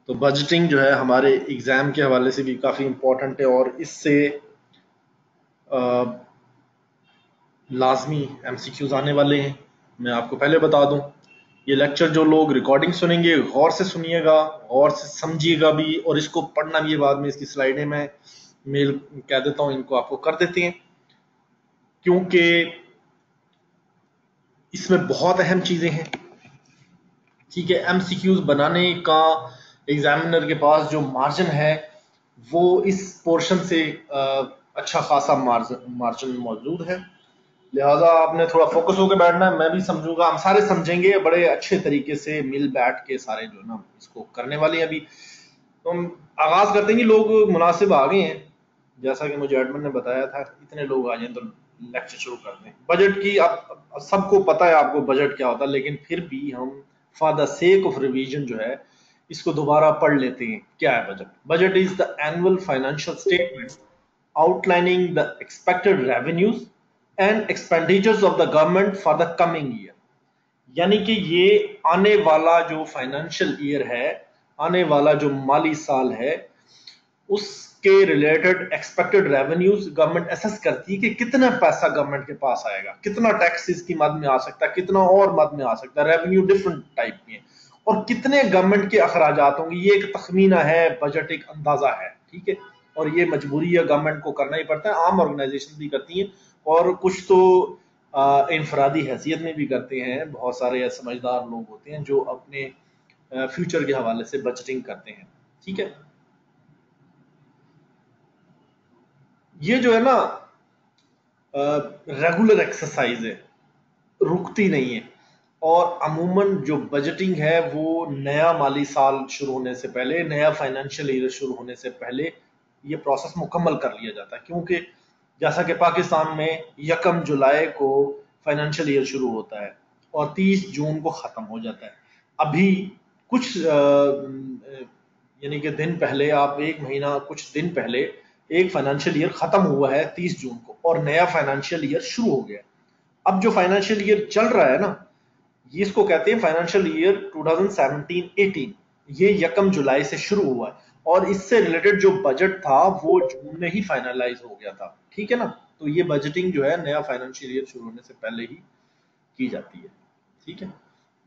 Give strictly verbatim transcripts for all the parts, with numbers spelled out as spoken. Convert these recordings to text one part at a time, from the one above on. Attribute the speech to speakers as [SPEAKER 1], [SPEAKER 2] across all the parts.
[SPEAKER 1] तो बजटिंग जो है हमारे एग्जाम के हवाले से भी काफी इम्पोर्टेंट है और इससे लाजमी एमसीक्यूज आने वाले हैं। मैं आपको पहले बता दूं, ये लेक्चर जो लोग रिकॉर्डिंग सुनेंगे गौर से सुनिएगा, गौर से समझिएगा भी, और इसको पढ़ना भी है। बाद में इसकी स्लाइडें मैं मेल कह देता हूं, इनको आपको कर देते हैं, क्योंकि इसमें बहुत अहम चीजें हैं। ठीक है, एमसीक्यूज बनाने का एग्जामिनर के पास जो मार्जिन है वो इस पोर्शन से अच्छा खासा मार्जिन मार्जिन मौजूद है। लिहाजा आपने थोड़ा फोकस होकर बैठना है। मैं भी समझूंगा, हम सारे समझेंगे बड़े अच्छे तरीके से मिल बैठ के, सारे जो ना इसको करने वाले हैं। अभी तो हम आगाज करते हैं कि लोग मुनासिब आ गए हैं, जैसा कि मुझे एडमिन ने बताया था, इतने लोग आ जाए तो लेक्चर शुरू करते हैं। बजट की अब सबको पता है आपको बजट क्या होता है, लेकिन फिर भी हम for the sake of revision जो है इसको दोबारा पढ़ लेते हैं। क्या है budget? Budget is the annual financial statement outlining the expected revenues and expenditures of the government for the coming year. यानी कि ये आने वाला जो फाइनेंशियल ईयर है, आने वाला जो माली साल है, उसके related expected revenues government assess करती है कि कितना पैसा गवर्नमेंट के पास आएगा, कितना टैक्स इसकी मद में आ सकता है, कितना और मद में आ सकता है। रेवेन्यू डिफरेंट टाइप के हैं, और कितने गवर्नमेंट के अखराजात होंगे, ये एक तखमीना है, बजट एक अंदाजा है। ठीक है, और ये मजबूरी है, गवर्नमेंट को करना ही पड़ता है। आम ऑर्गेनाइजेशन भी करती हैं और कुछ तो इनफरादी हैसियत में भी करते हैं। बहुत सारे समझदार लोग होते हैं जो अपने फ्यूचर के हवाले से बजटिंग करते हैं। ठीक है, ये जो है ना रेगुलर एक्सरसाइज है, रुकती नहीं है। और अमूमन जो बजटिंग है वो नया माली साल शुरू होने से पहले, नया फाइनेंशियल ईयर शुरू होने से पहले ये प्रोसेस मुकम्मल कर लिया जाता है। क्योंकि जैसा कि पाकिस्तान में यकम जुलाई को फाइनेंशियल ईयर शुरू होता है और तीस जून को ख़त्म हो जाता है। अभी कुछ यानी कि दिन पहले, आप एक महीना कुछ दिन पहले एक फाइनेंशियल ईयर ख़त्म हुआ है तीस जून को, और नया फाइनेंशियल ईयर शुरू हो गया। अब जो फाइनेंशियल ईयर चल रहा है ना, इसको कहते हैं फाइनेंशियल ईयर दो हज़ार सत्रह अठारह। ये यकम जुलाई से शुरू हुआ है और इससे रिलेटेड जो बजट था वो जून में ही फाइनलाइज हो गया था। ठीक है ना, तो ये बजटिंग जो है नया फाइनेंशियल ईयर शुरू होने से पहले ही की जाती है। ठीक है,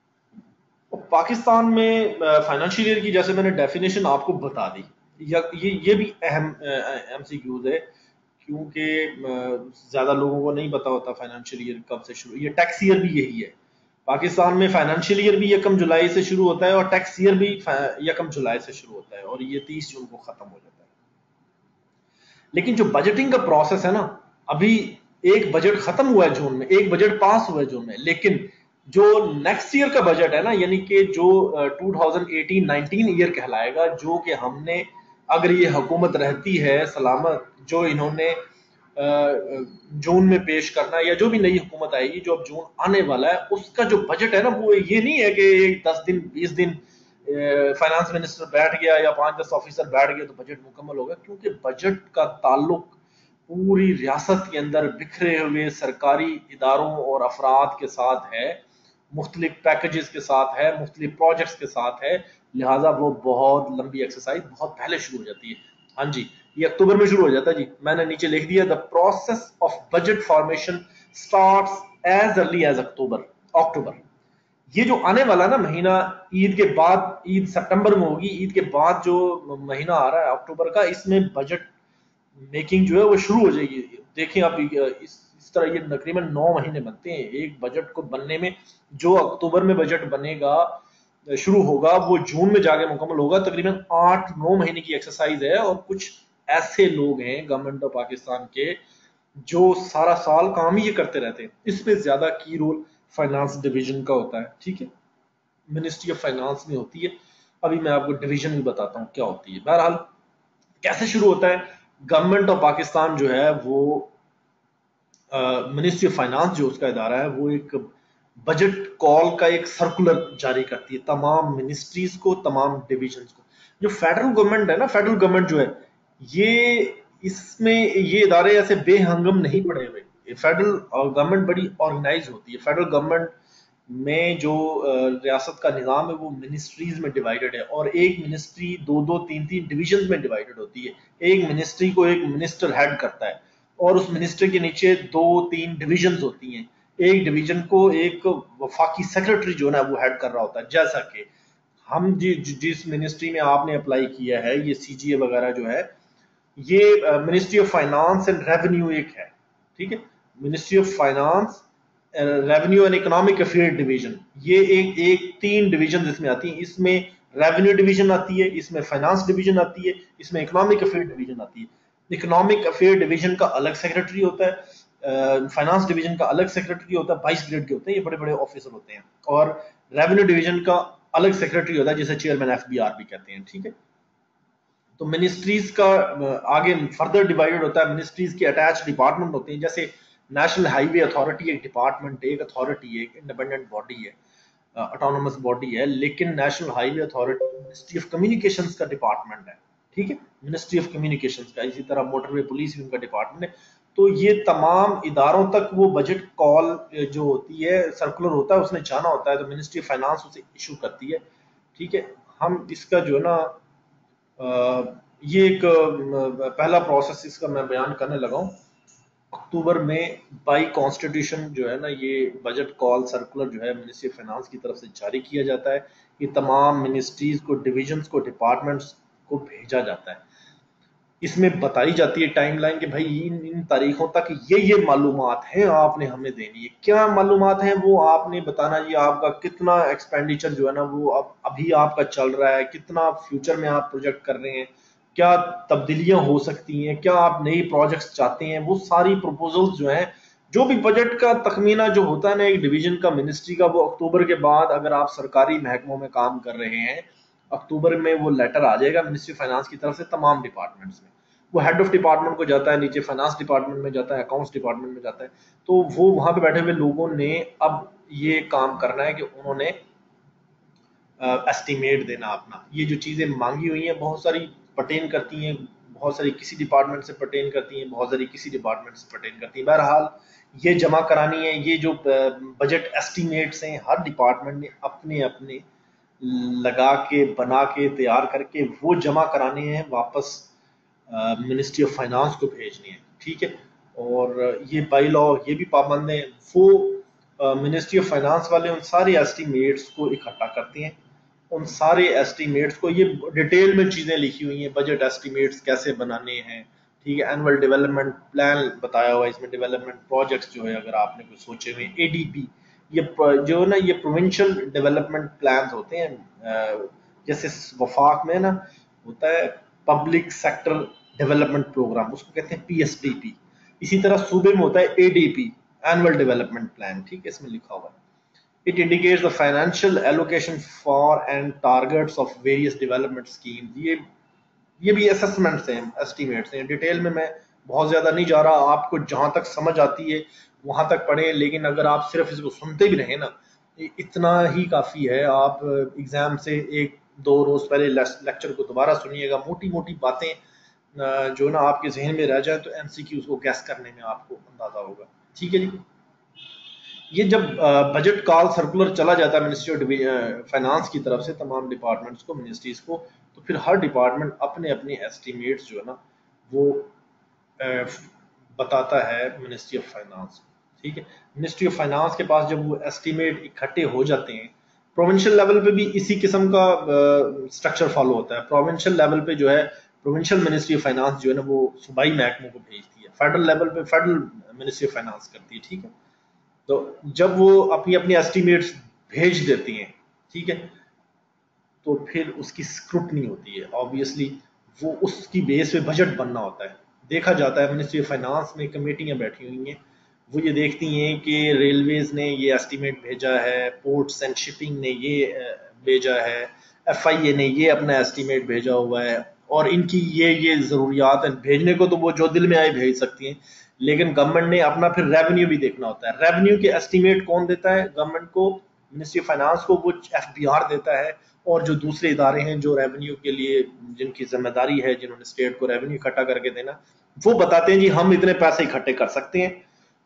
[SPEAKER 1] तो पाकिस्तान में फाइनेंशियल ईयर की जैसे मैंने डेफिनेशन आपको बता दी, ये ये भी अहम एमसीक्यूज है, क्योंकि ज्यादा लोगों को नहीं पता होता फाइनेंशियल ईयर कब से शुरू। ये टैक्स ईयर भी यही है, पाकिस्तान में फाइनेंशियल ईयर भी यकम जुलाई से शुरू होता है और टैक्स ईयर भी यकम जुलाई से शुरू होता है, और ये तीस जून को खत्म हो जाता है। लेकिन जो बजटिंग का प्रोसेस है ना, अभी एक बजट खत्म हुआ है जून में, एक बजट पास हुआ है जून में, लेकिन जो नेक्स्ट ईयर का बजट है ना, यानी कि जो दो हज़ार अठारह उन्नीस ईयर कहलाएगा, जो कि हमने, अगर ये हुकूमत रहती है सलामत, जो इन्होंने जून में पेश करना, या जो भी नई हुकूमत आएगी, जो अब जून आने वाला है, उसका जो बजट है ना, वो ये नहीं है कि दस दिन बीस दिन फाइनेंस मिनिस्टर बैठ गया या पांच दस ऑफिसर बैठ गया तो बजट मुकम्मल होगा। क्योंकि बजट का ताल्लुक पूरी रियासत के अंदर बिखरे हुए सरकारी इदारों और अफराद के साथ है, मुख्तलिफ पैकेजेस के साथ है, मुख्तलिफ प्रोजेक्ट्स के साथ है। लिहाजा वो बहुत लंबी एक्सरसाइज बहुत पहले शुरू हो जाती है। हाँ जी, ये अक्टूबर में शुरू हो जाता है जी, मैंने नीचे लिख दिया, the process of budget formation starts as early as October October. ये जो आने वाला ना महीना, ईद के बाद, ईद सितंबर में होगी, ईद के बाद जो महीना आ रहा है अक्टूबर का, इसमें बजट मेकिंग जो है वो शुरू हो जाएगी। देखें आप, इस, इस तरह ये तकरीबन नौ महीने बनते हैं एक बजट को बनने में। जो अक्टूबर में बजट बनेगा, शुरू होगा, वो जून में जाके मुकम्मल होगा। तकरीबन आठ नौ महीने की एक्सरसाइज है। और कुछ ऐसे लोग हैं गवर्नमेंट ऑफ पाकिस्तान के जो सारा साल काम ही ये करते रहते हैं। इसमें ज्यादा की रोल फाइनेंस डिवीजन का होता है। ठीक है, मिनिस्ट्री ऑफ फाइनेंस में होती है। अभी मैं आपको डिवीजन भी बताता हूँ क्या होती है। बहरहाल कैसे शुरू होता है, गवर्नमेंट ऑफ पाकिस्तान जो है वो मिनिस्ट्री ऑफ फाइनेंस जो उसका इदारा है, वो एक बजट कॉल का एक सर्कुलर जारी करती है तमाम मिनिस्ट्रीज को, तमाम डिविजन्स को। जो फेडरल गवर्नमेंट है ना, फेडरल गवर्नमेंट जो है, ये इसमें ये इदारे ऐसे बेहंगम नहीं पड़े हुए। फेडरल गवर्नमेंट बड़ी ऑर्गेनाइज होती है। फेडरल गवर्नमेंट में जो रियासत का निज़ाम है वो मिनिस्ट्रीज में डिवाइडेड है, और एक मिनिस्ट्री दो दो तीन तीन डिवीजन में डिवाइडेड होती है। एक मिनिस्ट्री को एक मिनिस्टर हेड करता है, और उस मिनिस्टर के नीचे दो तीन डिविजन होती हैं। एक डिवीजन को एक वफाकी सेक्रेटरी जो है वो हेड कर रहा होता है। जैसा कि हम जि, जिस मिनिस्ट्री में आपने अप्लाई किया है, ये सीजीए वगैरह जो है, ये ministry of finance and revenue एक है, ठीक है। Ministry of finance, revenue and economic affair division, ये एक एक तीन डिवीजन इसमें आती हैं। इसमें रेवेन्यू डिवीजन आती है, इसमें फाइनेंस डिवीजन आती है, इसमें इकोनॉमिक अफेयर डिवीजन आती है। इकोनॉमिक अफेयर डिवीजन का अलग सेक्रेटरी होता है, फाइनेंस डिवीजन का अलग सेक्रेटरी होता है, बाईस ग्रेड के होते हैं, ये बड़े बड़े ऑफिसर होते हैं। और रेवेन्यू डिवीजन का अलग सेक्रेटरी होता है, जिसे चेयरमैन एफ बी आर भी कहते हैं, ठीक है। तो मिनिस्ट्रीज का आगे फर्दर डिवाइडेड होता है। मिनिस्ट्रीज के अटैच डिपार्टमेंट होते हैं, जैसे नेशनल हाईवे अथॉरिटी एक डिपार्टमेंट है, एक अथॉरिटी है, एक इंडिपेंडेंट बॉडी है, ऑटोनोमस बॉडी है। लेकिन national highway authority ministry of communications का डिपार्टमेंट है, ठीक है, मिनिस्ट्री ऑफ कम्युनिकेशंस का। इसी तरह मोटरवे पुलिस भी उनका डिपार्टमेंट है। तो ये तमाम इदारों तक वो बजट कॉल जो होती है, सर्कुलर होता है, उसने जाना होता है, तो मिनिस्ट्री ऑफ फाइनेंस उसे इशू करती है, ठीक है। हम इसका जो है ना, ये एक पहला प्रोसेस इसका मैं बयान करने लगा हूँ। अक्टूबर में बाई कॉन्स्टिट्यूशन जो है ना, ये बजट कॉल सर्कुलर जो है मिनिस्ट्री ऑफ फाइनेंस की तरफ से जारी किया जाता है। ये तमाम मिनिस्ट्रीज को, डिविजन्स को, डिपार्टमेंट्स को भेजा जाता है। इसमें बताई जाती है टाइमलाइन कि भाई इन इन तारीखों तक ये ये मालूमात हैं, आपने हमें देनी है। क्या मालूमात हैं वो आपने बताना जी। आपका कितना एक्सपेंडिचर जो है ना वो अब अभी आपका चल रहा है, कितना फ्यूचर में आप प्रोजेक्ट कर रहे हैं, क्या तब्दीलियां हो सकती हैं, क्या आप नई प्रोजेक्ट्स चाहते हैं, वो सारी प्रपोजल्स जो हैं, जो भी बजट का तखमीना जो होता है ना एक डिवीजन का, मिनिस्ट्री का, वो अक्टूबर के बाद, अगर आप सरकारी महकमों में काम कर रहे हैं, अक्टूबर में वो लेटर आ जाएगा मिनिस्ट्री फाइनेंस की तरफ से तमाम डिपार्टमेंट्स में। वो हेड ऑफ डिपार्टमेंट को जाता है, नीचे फाइनेंस डिपार्टमेंट में जाता है, अकाउंट्स डिपार्टमेंट में जाता है। तो वो वहां पे बैठे हुए लोगों ने अब ये काम करना है कि उन्होंने एस्टिमेट देना अपना। ये जो चीजें मांगी हुई हैं बहुत सारी पर्टेन करती हैं, बहुत सारी किसी डिपार्टमेंट से पर्टेन करती हैं, बहुत सारी किसी डिपार्टमेंट से पर्टेन करती हैं। बहरहाल ये जमा करानी है। ये जो बजट एस्टिमेट्स हैं हर डिपार्टमेंट ने अपने अपने लगा के, बना के, तैयार करके वो जमा कराने हैं, वापस मिनिस्ट्री ऑफ फाइनेंस को भेजनी है, ठीक है। और ये बाई लॉ ये भी पाबंद है। वो मिनिस्ट्री ऑफ फाइनेंस वाले उन सारे एस्टिमेट्स को इकट्ठा करते हैं, उन सारे एस्टिमेट्स को, ये डिटेल में चीजें लिखी हुई हैं, बजट एस्टिमेट्स कैसे बनाने हैं, ठीक है। एनुअल डेवलपमेंट प्लान बताया हुआ है इसमें, डेवलपमेंट प्रोजेक्ट्स जो है अगर आपने कुछ सोचे हुए, एडीपी, ये जो ना ये प्रोविंशियल डेवलपमेंट प्लान होते हैं। जैसे वफाक में ना होता है पब्लिक सेक्टर डेवलपमेंट प्रोग्राम, उसको कहते हैं पीएसडीपी। इसी तरह सूबे में होता है एडीपी, एनुअल डेवलपमेंट प्लान, ठीक है, इसमें लिखा हुआ है। It indicates the financial allocation for and targets of various development schemes. ये ये भी असेसमेंट्स हैं, एस्टिमेट्स हैं। डिटेल में मैं बहुत ज्यादा नहीं जा रहा, आपको जहां तक समझ आती है वहां तक पढ़ें। लेकिन अगर आप सिर्फ इसको सुनते भी रहे ना, इतना ही काफी है। आप एग्जाम से एक दो रोज पहले लेक्चर को दोबारा सुनिएगा, मोटी मोटी बातें जो ना आपके जहन में रह जाए, तो एमसीक्यू को गैस करने में आपको अंदाजा होगा, ठीक है जी। ये जब बजट कॉल सर्कुलर चला जाता है मिनिस्ट्री ऑफ फाइनेंस की तरफ से तमाम डिपार्टमेंट्स को, मिनिस्ट्रीज को, तो फिर हर डिपार्टमेंट अपने अपने एस्टिमेट्स जो है ना वो बताता है मिनिस्ट्री ऑफ फाइनेंस, ठीक है। मिनिस्ट्री ऑफ फाइनेंस के पास जब वो एस्टिमेट इकट्ठे हो जाते हैं, प्रोविंशियल लेवल पे भी इसी किस्म का स्ट्रक्चर फॉलो होता है। प्रोविंशियल लेवल पे जो है प्रोविंशियल मिनिस्ट्री ऑफ फाइनेंस जो है ना वो सूबाई महकमों को भेजती है, फेडरल लेवल पे फेडरल मिनिस्ट्री ऑफ फाइनेंस करती है, ठीक है। तो जब वो अपनी अपनी एस्टिमेट्स भेज देती हैं, ठीक है, तो फिर उसकी स्क्रूटनी होती है। ऑब्वियसली वो उसकी बेस पे बजट बनना होता है। देखा जाता है मिनिस्ट्री ऑफ फाइनेंस में कमेटियां बैठी हुई हैं, वो ये देखती हैं कि रेलवेज ने ये एस्टिमेट भेजा है, पोर्ट्स एंड शिपिंग ने ये भेजा है, एफआईए ने ये अपना एस्टिमेट भेजा हुआ है, और इनकी ये ये जरूरियात है। भेजने को तो वो जो दिल में आए भेज सकती हैं, लेकिन गवर्नमेंट ने अपना फिर रेवेन्यू भी देखना होता है। रेवेन्यू के एस्टिमेट कौन देता है गवर्नमेंट को? मिनिस्ट्री ऑफ फाइनेंस को वो एफबीआर देता है, और जो दूसरे इदारे हैं जो रेवेन्यू के लिए जिनकी जिम्मेदारी है, जिन्होंने स्टेट को रेवेन्यू इकट्ठा करके देना, वो बताते हैं जी हम इतने पैसे इकट्ठे कर सकते हैं,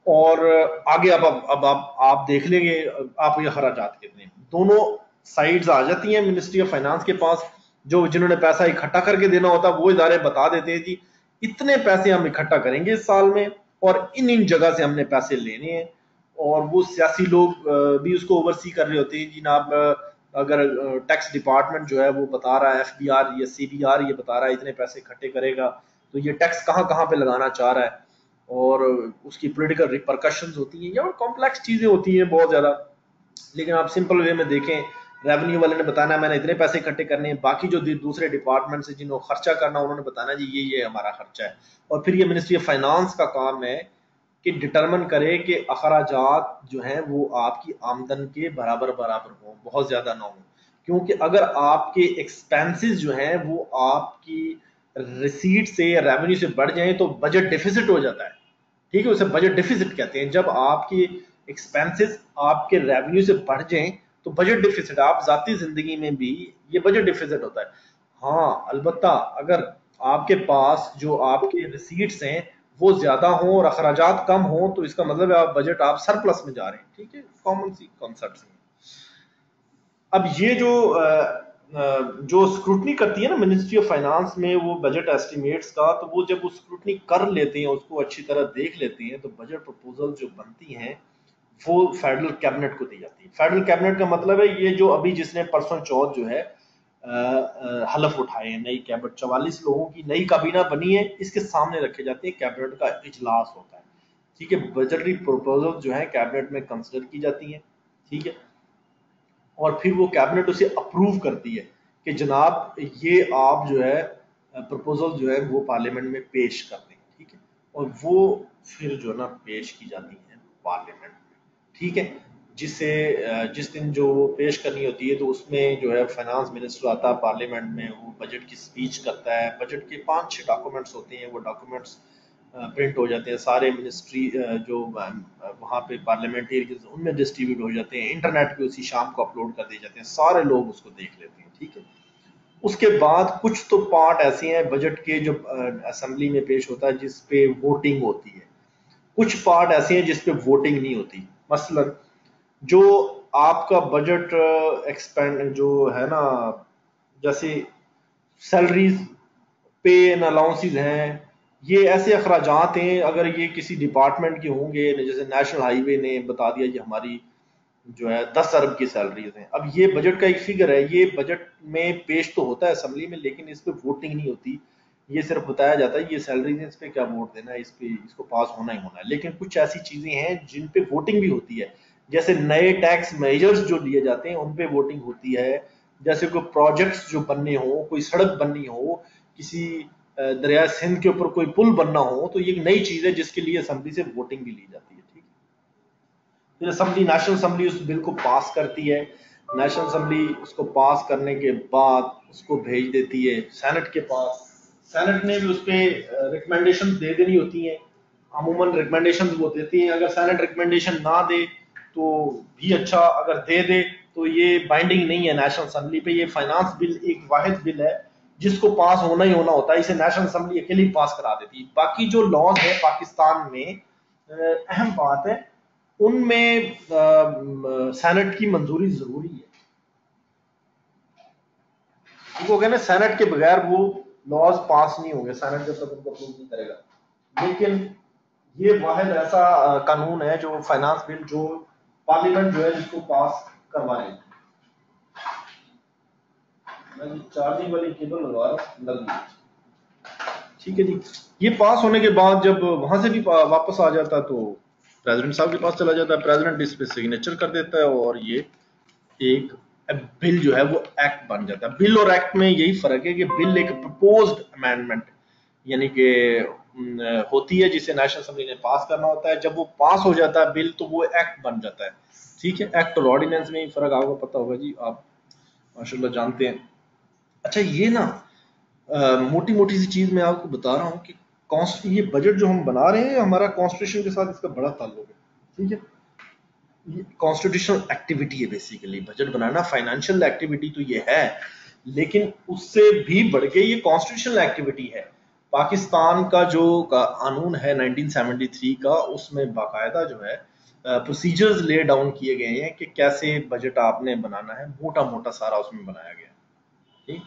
[SPEAKER 1] और आगे अब अब अब आप आप देख लेंगे आप ये खराजात कितने, दोनों साइड्स आ जाती हैं मिनिस्ट्री ऑफ फाइनेंस के पास। जो जिन्होंने पैसा इकट्ठा करके देना होता है वो इदारे बता देते हैं जी इतने पैसे हम इकट्ठा करेंगे इस साल में और इन इन जगह से हमने पैसे लेने हैं, और वो सियासी लोग भी उसको ओवरसी कर रहे होते हैं। जनाब अगर टैक्स डिपार्टमेंट जो है वो बता रहा है, एफ बी आर या सी बी आर ये बता रहा है इतने पैसे इकट्ठे करेगा, तो ये टैक्स कहाँ कहाँ पे लगाना चाह रहा है, और उसकी पॉलिटिकल रिपरकशंस होती हैं या कॉम्प्लेक्स चीजें होती हैं बहुत ज्यादा। लेकिन आप सिंपल वे में देखें, रेवेन्यू वाले ने बताना मैंने इतने पैसे इकट्ठे करने हैं, बाकी जो दूसरे डिपार्टमेंट से जिन्होंने खर्चा करना उन्होंने बताना जी ये ये हमारा खर्चा है। और फिर ये मिनिस्ट्री ऑफ फाइनेंस का काम है कि डिटरमिन करे कि अखराजात जो हैं वो आपकी आमदन के बराबर बराबर हों, बहुत ज्यादा ना हो, क्योंकि अगर आपके एक्सपेंसेस जो हैं वो आपकी रिसीट से या रेवेन्यू से बढ़ जाएं तो बजट डिफिसिट हो जाता है। ठीक है, उसे बजट डिफिसिट कहते हैं। जब आपकी एक्सपेंसेस आपके रेवेन्यू से बढ़ जाएं तो बजट डिफिसिट, आप जाती जिंदगी में भी ये बजट डिफिसिट होता है। हाँ अलबत्ता अगर आपके पास जो आपके रिसीट्स हैं वो ज्यादा हो और अखराजात कम हो तो इसका मतलब है आप बजट आप सरप्लस में जा रहे हैं। ठीक है, कॉमन सी कॉन्सेप्ट है। अब ये जो जो स्क्रूटनी करती है ना मिनिस्ट्री ऑफ फाइनेंस में वो बजट एस्टिमेट्स का, तो वो जब वो स्क्रूटनी कर लेते हैं उसको अच्छी तरह देख लेते हैं तो बजट प्रपोजल जो बनती हैं वो फेडरल कैबिनेट को दी जाती है। फेडरल कैबिनेट का मतलब है ये जो अभी जिसने परसों चौथ जो है आ, आ, हलफ उठाए हैं, नई कैबिनेट चवालीस लोगों की नई काबीना बनी है, इसके सामने रखे जाते हैं, कैबिनेट का इजलास होता है। ठीक है, बजटरी प्रपोजल जो है कैबिनेट में कंसिडर की जाती है। ठीक है, और फिर वो कैबिनेट उसे अप्रूव करती है कि जनाब ये आप जो है प्रपोजल जो है वो पार्लियामेंट में पेश कर दें। ठीक है, और वो फिर जो ना पेश की जाती है पार्लियामेंट में। ठीक है, जिससे जिस दिन जो पेश करनी होती है तो उसमें जो है फाइनेंस मिनिस्टर आता है पार्लियामेंट में, वो बजट की स्पीच करता है। बजट के पांच छह डॉक्यूमेंट्स होते हैं, वो डॉक्यूमेंट्स प्रिंट हो जाते हैं सारे मिनिस्ट्री जो वहाँ पे पार्लियामेंटेरियंस उनमें डिस्ट्रीब्यूट हो जाते हैं, इंटरनेट पे उसी शाम को अपलोड कर दिए जाते हैं, सारे लोग उसको देख लेते हैं। ठीक है, उसके बाद कुछ तो पार्ट ऐसे हैं बजट के जो असेंबली में पेश होता है जिस पे वोटिंग होती है, कुछ पार्ट ऐसे हैं जिस पे वोटिंग नहीं होती। मसलन जो आपका बजट एक्सपेंड जो है ना, जैसे सैलरीज, पे एंड अलाउंसेज हैं, ये ऐसे अखराजात हैं अगर ये किसी डिपार्टमेंट के होंगे, जैसे नेशनल हाईवे ने बता दिया कि हमारी जो है दस अरब की सैलरीज हैं। अब ये बजट का एक फिगर है, ये बजट में पेश तो होता है असेंबली में लेकिन इस पे वोटिंग नहीं होती, ये सिर्फ बताया जाता है ये सैलरीज है, इस पे क्या वोट देना है, इस पे इसको पास होना ही होना है। लेकिन कुछ ऐसी चीजें हैं जिन पे वोटिंग भी होती है, जैसे नए टैक्स मेजर्स जो लिए जाते हैं उन पे वोटिंग होती है, जैसे कोई प्रोजेक्ट्स जो बनने हो, कोई सड़क बननी हो, किसी दरिया सिंध के ऊपर कोई पुल बनना हो, तो ये एक नई चीज है जिसके लिए असेंबली से वोटिंग भी ली जाती है। ठीक है, फिर असेंबली नेशनल असेंबली उस बिल को पास करती है, नेशनल असेंबली उसको पास करने के बाद उसको भेज देती है सेनेट के पास, सेनेट ने भी उस पर रिकमेंडेशन दे देनी होती है, अमूमन रिकमेंडेशन वो देती है। अगर सेनेट रिकमेंडेशन ना दे तो भी अच्छा, अगर दे दे तो ये बाइंडिंग नहीं है नेशनल असेंबली पे। ये फाइनेंस बिल एक वाहिद बिल है जिसको पास होना ही होना होता है, इसे नेशनल असेंबली अकेली पास करा देती है। बाकी जो लॉज है पाकिस्तान में, अहम बात है उनमें सेनेट की मंजूरी जरूरी है, उनको कहना सेनेट के बगैर वो लॉज पास नहीं होंगे, सेनेट जब तक उनको अप्रूव नहीं करेगा। लेकिन ये वाहिद ऐसा कानून है जो फाइनेंस बिल जो पार्लियामेंट जो है जिसको पास करवाए। मैं चार्जिंग वाली केबल लगवा रहा हूँ। ठीक है जी, ये पास होने के बाद जब वहां से भी वापस आ जाता तो प्रेसिडेंट साहब के पास चला जाता है, प्रेसिडेंट इस पे सिग्नेचर कर देता है और ये एक बिल जो है वो एक्ट बन जाता है। बिल और एक्ट में यही फर्क है कि बिल एक प्रपोज्ड अमेंडमेंट यानी कि होती है जिसे नेशनल असेंबली ने पास करना होता है, जब वो पास हो जाता है बिल तो वो एक्ट बन जाता है। ठीक है, एक्ट और ऑर्डिनेंस में ही फर्क आपको पता होगा जी, आप माशाल्लाह जानते हैं। अच्छा ये ना आ, मोटी मोटी सी चीज मैं आपको बता रहा हूँ कि ये बजट जो हम बना रहे हैं हमारा कॉन्स्टिट्यूशन के साथ इसका बड़ा ताल्लुक है। ठीक है, कॉन्स्टिट्यूशनल एक्टिविटी है बेसिकली बजट बनाना, फाइनेंशियल एक्टिविटी तो ये है लेकिन उससे भी बढ़ के ये कॉन्स्टिट्यूशनल एक्टिविटी है। पाकिस्तान का जो कानून है नाइनटीन सेवेंटी थ्री का, उसमें बाकायदा जो है प्रोसीजर्स ले डाउन किए गए हैं कि कैसे बजट आपने बनाना है, मोटा मोटा सारा उसमें बनाया गया है। ठीक,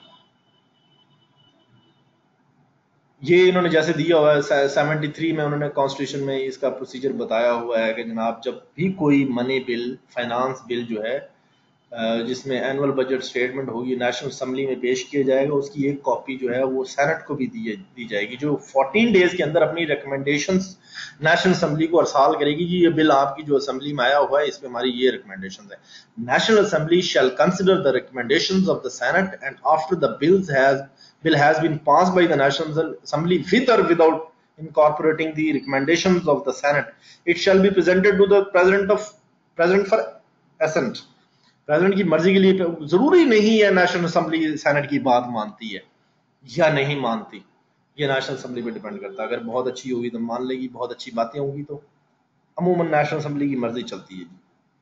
[SPEAKER 1] ये इन्होंने जैसे दिया हुआ है सेवेंटी थ्री में, उन्होंने कॉन्स्टिट्यूशन में इसका प्रोसीजर बताया हुआ है कि जनाब जब भी कोई मनी बिल, फाइनेंस बिल जो है जिसमें एनुअल बजट स्टेटमेंट होगी, नेशनल असेंबली में पेश किया जाएगा, उसकी एक कॉपी जो है वो सेनेट को भी दी दी जाएगी, जो फोर्टीन डेज के अंदर अपनी रिकमेंडेशंस नेशनल असेंबली को अरसाल करेगी कि ये बिल आपकी जो असेंबली में आया हुआ है, इसमें हमारी ये रिकमेंडेशंस है। National assembly shall consider the recommendations of the senate and after the bills has bill has been passed by the National Assembly with or without incorporating the recommendations of the Senate, it shall be presented to the President of President for assent. President की मर्जी के लिए, जरूरी नहीं है national assembly senate की बात मानती है या नहीं मानती, ये नेशनल असेंबली पे डिपेंड करता है। अगर बहुत अच्छी होगी तो मान लेगी, बहुत अच्छी बातें होंगी तो अमूमन नेशनल असेंबली की मर्जी चलती है।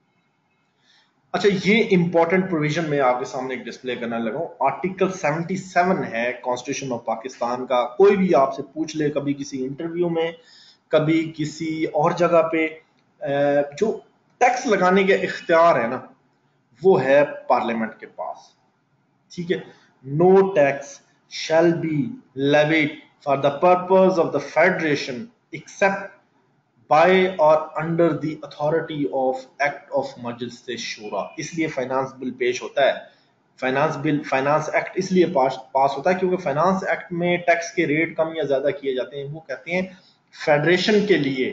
[SPEAKER 1] अच्छा, ये इंपॉर्टेंट प्रोविजन में आपके सामने एक डिस्प्ले करने लगा हूं। आर्टिकल सेवेंटी सेवन है कॉन्स्टिट्यूशन ऑफ पाकिस्तान का। कोई भी आपसे पूछ ले कभी किसी इंटरव्यू में, कभी किसी और जगह पे, जो टैक्स लगाने के इख्तियार है ना, वो है पार्लियामेंट के पास। ठीक है, no tax shall be levied for the purpose of the federation except by or under the authority of act of Majlis Shura. इसलिए फाइनेंस बिल पेश होता है, फाइनेंस बिल, फाइनेंस एक्ट इसलिए पास पास होता है क्योंकि फाइनेंस एक्ट में टैक्स के रेट कम या ज्यादा किए जाते हैं। वो कहते हैं फेडरेशन के लिए,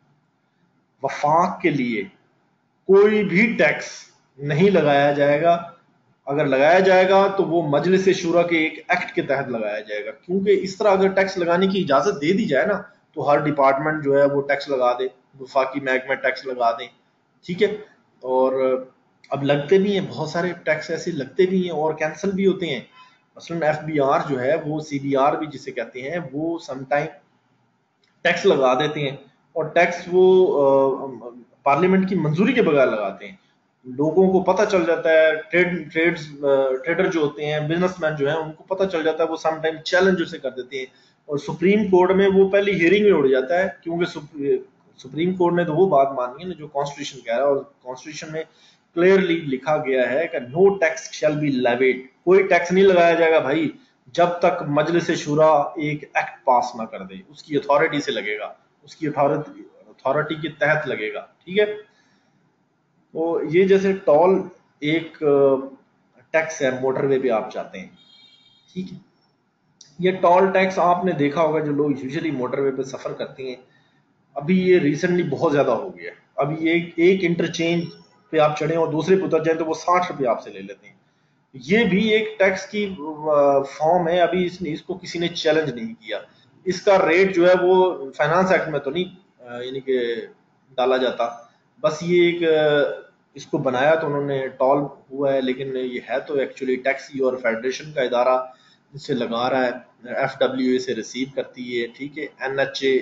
[SPEAKER 1] वफाक के लिए कोई भी टैक्स नहीं लगाया जाएगा। अगर लगाया जाएगा तो वो मजलिस शूरा के एक एक्ट के तहत लगाया जाएगा, क्योंकि इस तरह अगर टैक्स लगाने की इजाजत दे दी जाए ना, तो हर डिपार्टमेंट जो है वो टैक्स लगा दे, वफाकी महकमे टैक्स लगा दे। ठीक है, और अब लगते भी हैं, बहुत सारे टैक्स ऐसे लगते भी हैं और कैंसिल भी होते हैं। मसलन एफ बी आर जो है, वो सी बी आर भी जिसे कहते हैं, वो समटाइम टैक्स लगा देते हैं और टैक्स वो पार्लियामेंट की मंजूरी के बगैर लगाते हैं। लोगों को पता चल जाता है, ट्रेड ट्रेड्स ट्रेडर जो होते हैं, बिजनेसमैन जो है, उनको पता चल जाता है, वो समटाइम चैलेंज उसे कर देते हैं और सुप्रीम कोर्ट में वो पहली हियरिंग में उड़ जाता है, क्योंकि सुप्रीम कोर्ट ने तो वो बात मानी है ना जो कॉन्स्टिट्यूशन कह रहा है, और कॉन्स्टिट्यूशन में क्लियरली लिखा गया है कि no tax shall be levied. कोई टैक्स नहीं लगाया जाएगा भाई जब तक मजलिस शूरा एक एक्ट पास ना कर दे, उसकी अथॉरिटी से लगेगा, उसकी अथॉरिटी अथॉरिटी के तहत लगेगा। ठीक है, तो ये जैसे टोल एक टैक्स है, मोटरवे पे आप जाते हैं, ठीक है, ये टोल टैक्स आपने देखा होगा, जो लोग यूजुअली मोटरवे पे सफर करते हैं, अभी ये रिसेंटली बहुत ज्यादा हो गया। अभी एक एक इंटरचेंज पे आप चढ़े और दूसरे पे उतर जाए तो वो साठ रुपये आपसे ले लेते हैं। ये भी एक टैक्स की फॉर्म है। अभी इसने इसको किसी ने चैलेंज नहीं किया। इसका रेट जो है वो फाइनेंस एक्ट में तो नहीं यानी कि डाला जाता, बस ये एक इसको बनाया तो उन्होंने टॉल हुआ है, लेकिन ये है तो एक्चुअली टैक्स ही, और फेडरेशन का इदारा इसे लगा रहा है, एफ डब्ल्यू ए से रिसीव करती है। ठीक है, एन एच ए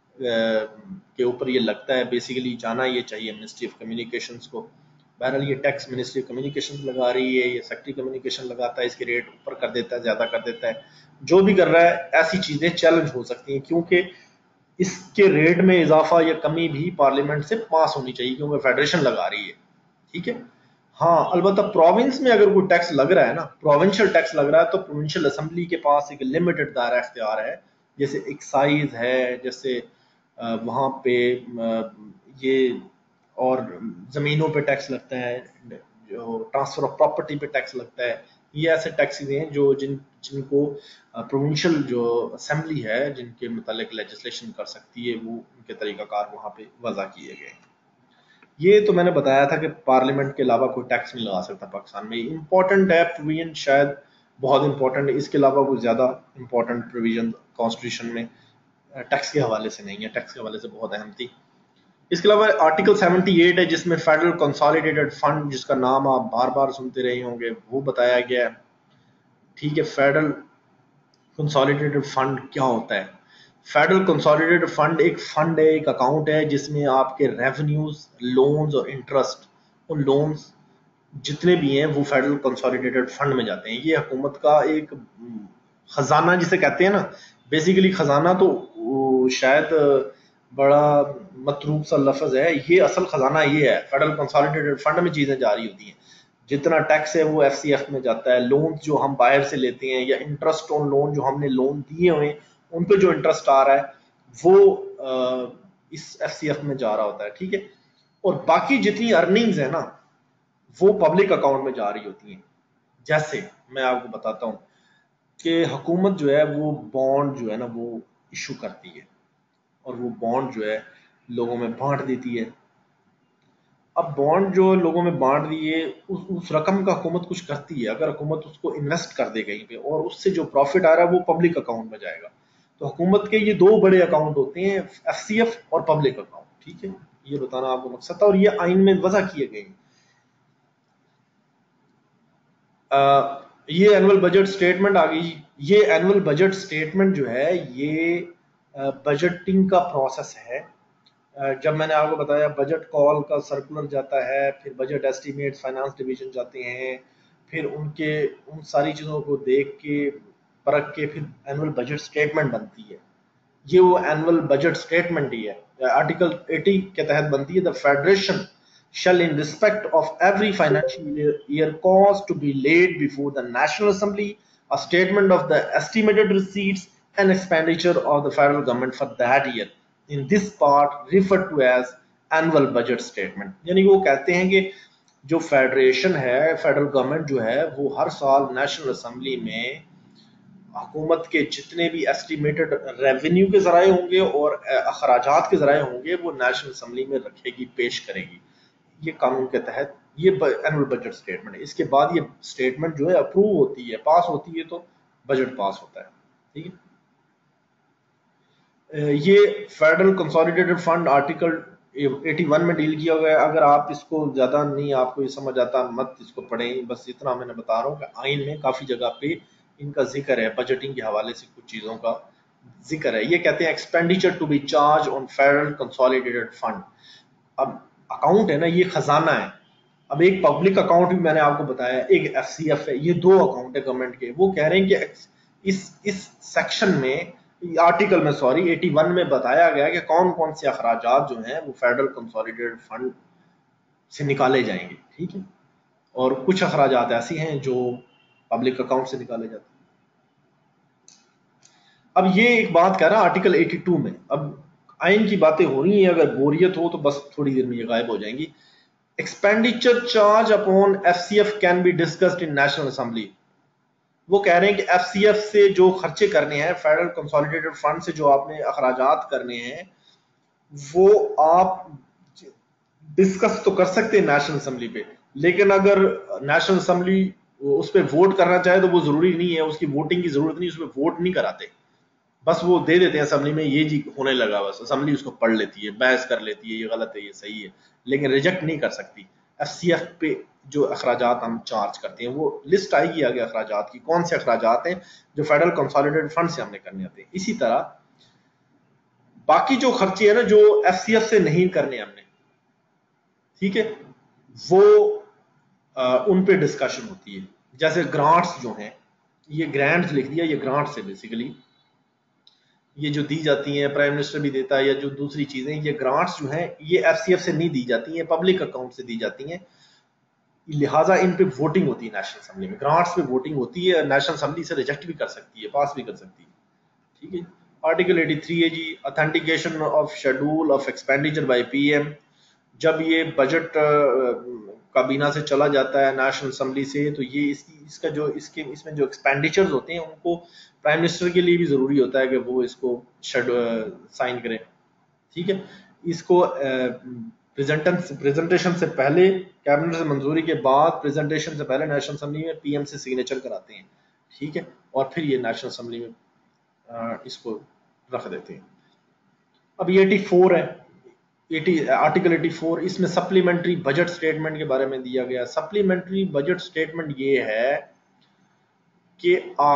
[SPEAKER 1] के ऊपर ये लगता है, बेसिकली जाना ये चाहिए मिनिस्ट्री ऑफ कम्युनिकेशंस को। बहरहाल ये टैक्स मिनिस्ट्री ऑफ कम्युनिकेशन लगा रही है, ये सेक्रेटरी कम्युनिकेशन लगाता है, इसके रेट ऊपर कर देता है, ज्यादा कर देता है, जो भी कर रहा है। ऐसी चीजें चैलेंज हो सकती हैं, क्योंकि इसके रेट में इजाफा या कमी भी पार्लियामेंट से पास होनी चाहिए, क्योंकि फेडरेशन लगा रही है। ठीक है, हाँ, अलबत्ता प्रोविंस में अगर कोई टैक्स लग रहा है ना, प्रोविंशियल टैक्स लग रहा है, तो प्रोविंशियल असेंबली के पास एक लिमिटेड दायरा इख्तियार है, जैसे एक्साइज है, जैसे वहां पे ये और जमीनों पे टैक्स लगता है, जो ट्रांसफर ऑफ प्रॉपर्टी पे टैक्स लगता है। ये ऐसे टैक्सेस हैं जो जिन जिनको प्रोविंशियल जो असेंबली है, जिनके मुतालिक लेजिस्लेशन कर सकती है, वो उनके तरीकाकार वहां पे वजह किए गए। ये तो मैंने बताया था कि पार्लियामेंट के अलावा कोई टैक्स नहीं लगा सकता पाकिस्तान में। इंपॉर्टेंट है प्रोविजन, शायद बहुत इंपॉर्टेंट है, इसके अलावा कोई ज्यादा इंपॉर्टेंट प्रोविजन कॉन्स्टिट्यूशन में टैक्स के हवाले से नहीं है, टैक्स के हवाले से बहुत अहम थी। इसके अलावा आर्टिकल अठहत्तर है, जिसमें फेडरल कंसोलिडेटेड फंड, जिसका नाम आप बार बार सुनते रहे होंगे, वो बताया गया है। ठीक है, फेडरल कंसोलिडेटेड फंड क्या होता है? फेडरल कंसोलिडेटेड फंड एक फंड है, एक अकाउंट है, जिसमें आपके रेवेन्यूज, लोन्स और इंटरेस्ट, उन लोन्स जितने भी हैं वो फेडरल कंसोलिडेटेड फंड में जाते हैं। ये हुकूमत का एक खजाना जिसे कहते हैं ना, बेसिकली खजाना तो वो शायद बड़ा मतरूक सा लफ्ज है, ये असल खजाना ये है, फेडरल कंसोलिडेटेड फंड में चीजें जारी होती हैं। जितना टैक्स है वो एफसीएफ में जाता है, लोन जो हम बाहर से लेते हैं या इंटरेस्ट ऑन लोन जो हमने लोन दिए हुए हैं उन पे जो इंटरेस्ट आ रहा है वो आ, इस एफसीएफ में जा रहा होता है, ठीक है। और बाकी जितनी अर्निंग्स है ना वो पब्लिक अकाउंट में जा रही होती हैं। जैसे मैं आपको बताता हूँ कि हुकूमत जो है वो बॉन्ड जो है ना वो इशू करती है और वो बॉन्ड जो है लोगों में बांट देती है। अब बॉन्ड जो लोगों में बांट दिए उस उस रकम का हुकूमत कुछ करती है, अगर हुकूमत उसको इन्वेस्ट कर दे कहीं पे और उससे जो प्रॉफिट आ रहा है वो पब्लिक अकाउंट में जाएगा। तो हुकूमत के ये दो बड़े अकाउंट होते हैं, एफसीएफ और पब्लिक अकाउंट, ठीक है। ये बताना आपको मकसद था और ये आइन में वजह किए गए हैं। आ, ये एनुअल बजट स्टेटमेंट आ गई। ये एनुअल बजट स्टेटमेंट जो है ये बजटिंग का प्रोसेस है। अ, जब मैंने आपको बताया बजट कॉल का सर्कुलर जाता है, फिर बजट एस्टीमेट फाइनेंस डिवीजन जाते हैं, फिर उनके उन सारी चीज़ों को देख के परख के फिर एनुअल बजट स्टेटमेंट बनती है। ये वो एनुअल बजट स्टेटमेंट ही है। आर्टिकल अस्सी के तहत बनती है। The federation shall in respect of every financial year, year cause to be laid before the National Assembly a statement of the estimated receipts and expenditure of the federal government for that year in this part referred to as annual budget statement। यानी वो कहते हैं कि जो federation है, federal government जो है वो हर साल नेशनल असेंबली में हुकूमत के जितने भी एस्टिमेटेड रेवेन्यू के जराए होंगे और अखराजात के जराए होंगे वो नेशनल असेंबली में रखेगी, पेश करेगी। ये कानून के तहत ये एनुअल बजट स्टेटमेंट है। इसके बाद ये स्टेटमेंट जो है अप्रूव होती है, पास होती है, तो बजट पास होता है, ठीक है। ये फेडरल कंसोलिडेटेड फंड आर्टिकल इक्यासी में डील किया गया है। अगर आप इसको ज्यादा नहीं आपको ये समझ आता मत इसको पढ़ें, बस इतना मैंने बता रहा हूँ कि आइन में काफी जगह पे इनका जिक्र है, बजटिंग के हवाले से कुछ चीजों का जिक्र है। ये कहते हैं expenditure to be charge on federal consolidated fund. अब अकाउंट है ना, ये खजाना है। अब एक पब्लिक अकाउंट भी मैंने आपको बताया, एक एफसीएफ है, ये दो अकाउंट है गवर्नमेंट के। वो कह रहे हैं कि इस इस सेक्शन में, आर्टिकल में सॉरी इक्यासी में बताया गया कि कौन कौन से अखराजात जो हैं वो फेडरल कंसोलिडेटेड फंड से निकाले जाएंगे, ठीक है। और कुछ अखराजात ऐसी हैं जो पब्लिक अकाउंट से निकाले जाते हैं। अब ये एक बात कह रहा है आर्टिकल बयासी में, अब आइन की बातें हो रही हैं, अगर बोरियत हो तो बस थोड़ी देर में ये गायब हो जाएंगी। Expenditure charge upon FCF can be discussed in national assembly. वो कह रहे हैं कि एफसीएफ से जो खर्चे करने हैं, फेडरल कंसोलिडेटेड फंड से जो आपने अखराजात करने हैं, वो आप डिस्कस तो कर सकते हैं नेशनल असेंबली पे, लेकिन अगर नेशनल असेंबली उस पर वोट करना चाहे तो वो जरूरी नहीं है, उसकी वोटिंग की जरूरत नहीं, उस पर वोट नहीं कराते, बस वो दे देते हैं असेंबली में, ये जी होने लगा, बस असेंबली उसको पढ़ लेती है, बहस कर लेती है, ये गलत है ये सही है, लेकिन रिजेक्ट नहीं कर सकती। एफसीएफ पे जो अखराजात हम चार्ज करते हैं वो लिस्ट आएगी आगे अखराजात की, कौन से अखराजात हैं जो फेडरल कंसोलिडेटेड फंड से हमने करने होते हैं। इसी तरह बाकी जो खर्चे हैं ना जो एफसीएफ से नहीं करने हमने, ठीक है, वो आ, उन पे डिस्कशन होती है। जैसे ग्रांट्स जो हैं, ये ग्रांट्स लिख दिया, ये ग्रांट्स है बेसिकली, ये जो दी जाती हैं, प्राइम मिनिस्टर भी देता है, या जो दूसरी चीजें, ये ग्रांट्स जो हैं ये एफसीएफ से नहीं दी जाती हैं, पब्लिक अकाउंट से दी जाती हैं, लिहाजा इन पे वोटिंग होती है नेशनल असेंबली में। ग्रांट्स पे वोटिंग होती है, नेशनल असेंबली से रिजेक्ट भी कर सकती है, पास भी कर सकती है, ठीक है। आर्टिकल तिरासी है जी, authentication of schedule of expenditure by PM. जब ये बजट काबीना से चला जाता है नेशनल असेंबली से, तो ये इसकी इसका जो इसके इसमें जो एक्सपेंडिचर्स होते हैं उनको प्राइम मिनिस्टर के लिए भी जरूरी होता है कि वो इसको साइन करें, ठीक है। इसको प्रेजेंटेशन से पहले, कैबिनेट से मंजूरी के बाद, प्रेजेंटेशन से पहले नेशनल असेंबली में पीएम से सिग्नेचर कराते हैं, ठीक है, और फिर ये नेशनल असेंबली में इसको रख देते हैं। अब ये चौरासी है, अस्सी आर्टिकल चौरासी, इसमें सप्लीमेंट्री बजट स्टेटमेंट के बारे में दिया गया। सप्लीमेंट्री बजट स्टेटमेंट ये है कि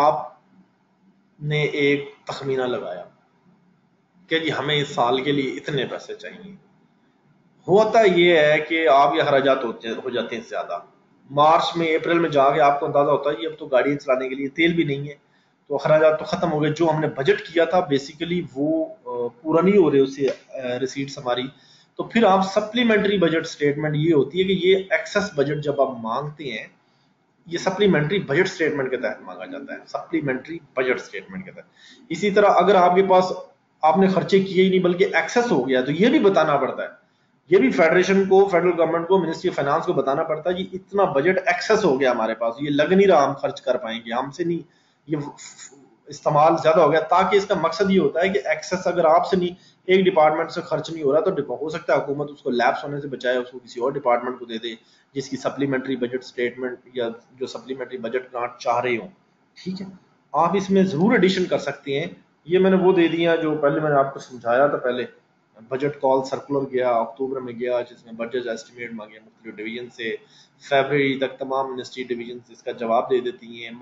[SPEAKER 1] आपने एक तखमीना लगाया कि जी हमें इस साल के लिए इतने पैसे चाहिए। होता ये है कि आप ये अखराजात हो जाते हैं ज्यादा, मार्च में अप्रैल में जाके आपको अंदाजा होता है कि अब तो गाड़ियां चलाने के लिए तेल भी नहीं है, तो अखराजात तो खत्म हो गए, जो हमने बजट किया था बेसिकली वो पूरा नहीं हो रहे उससे रिसीट्स हमारी। तो फिर आप सप्लीमेंट्री बजट स्टेटमेंट ये होती है कि ये एक्सेस बजट जब आप मांगते हैं, ये सप्लीमेंट्री बजट स्टेटमेंट के तहत मांगा जाता है, सप्लीमेंट्री बजट स्टेटमेंट के तहत। इसी तरह अगर आपके पास आपने खर्चे किए ही नहीं बल्कि एक्सेस हो गया, तो ये भी बताना पड़ता है, ये भी फेडरेशन को, फेडरल गवर्नमेंट को, मिनिस्ट्री ऑफ फाइनेंस को बताना पड़ता है कि इतना बजट एक्सेस हो गया हमारे पास, ये लग नहीं रहा हम खर्च कर पाएंगे, हमसे नहीं ये इस्तेमाल ज्यादा हो गया। ताकि इसका मकसद ये होता है कि एक्सेस अगर आपसे नहीं, एक डिपार्टमेंट से खर्च नहीं हो रहा, तो हो सकता है हुकूमत उसको लैप्स होने से बचाए, उसको किसी और डिपार्टमेंट को दे दे जिसकी सप्लीमेंट्री बजट स्टेटमेंट या जो सप्लीमेंट्री बजट ग्रांट चाह रहे हो। ठीक है, आप इसमें जरूर एडिशन कर सकते हैं। ये मैंने वो दे दिया जो पहले मैंने आपको समझाया था। पहले बजट कॉल सर्कुलर गया अक्टूबर में गया, जिसमें बजट एस्टिमेट मांगे मुख्तलिफ डिवीजन से। फरवरी तक तमाम मिनिस्ट्री डिवीजन इसका जवाब दे देती हैं।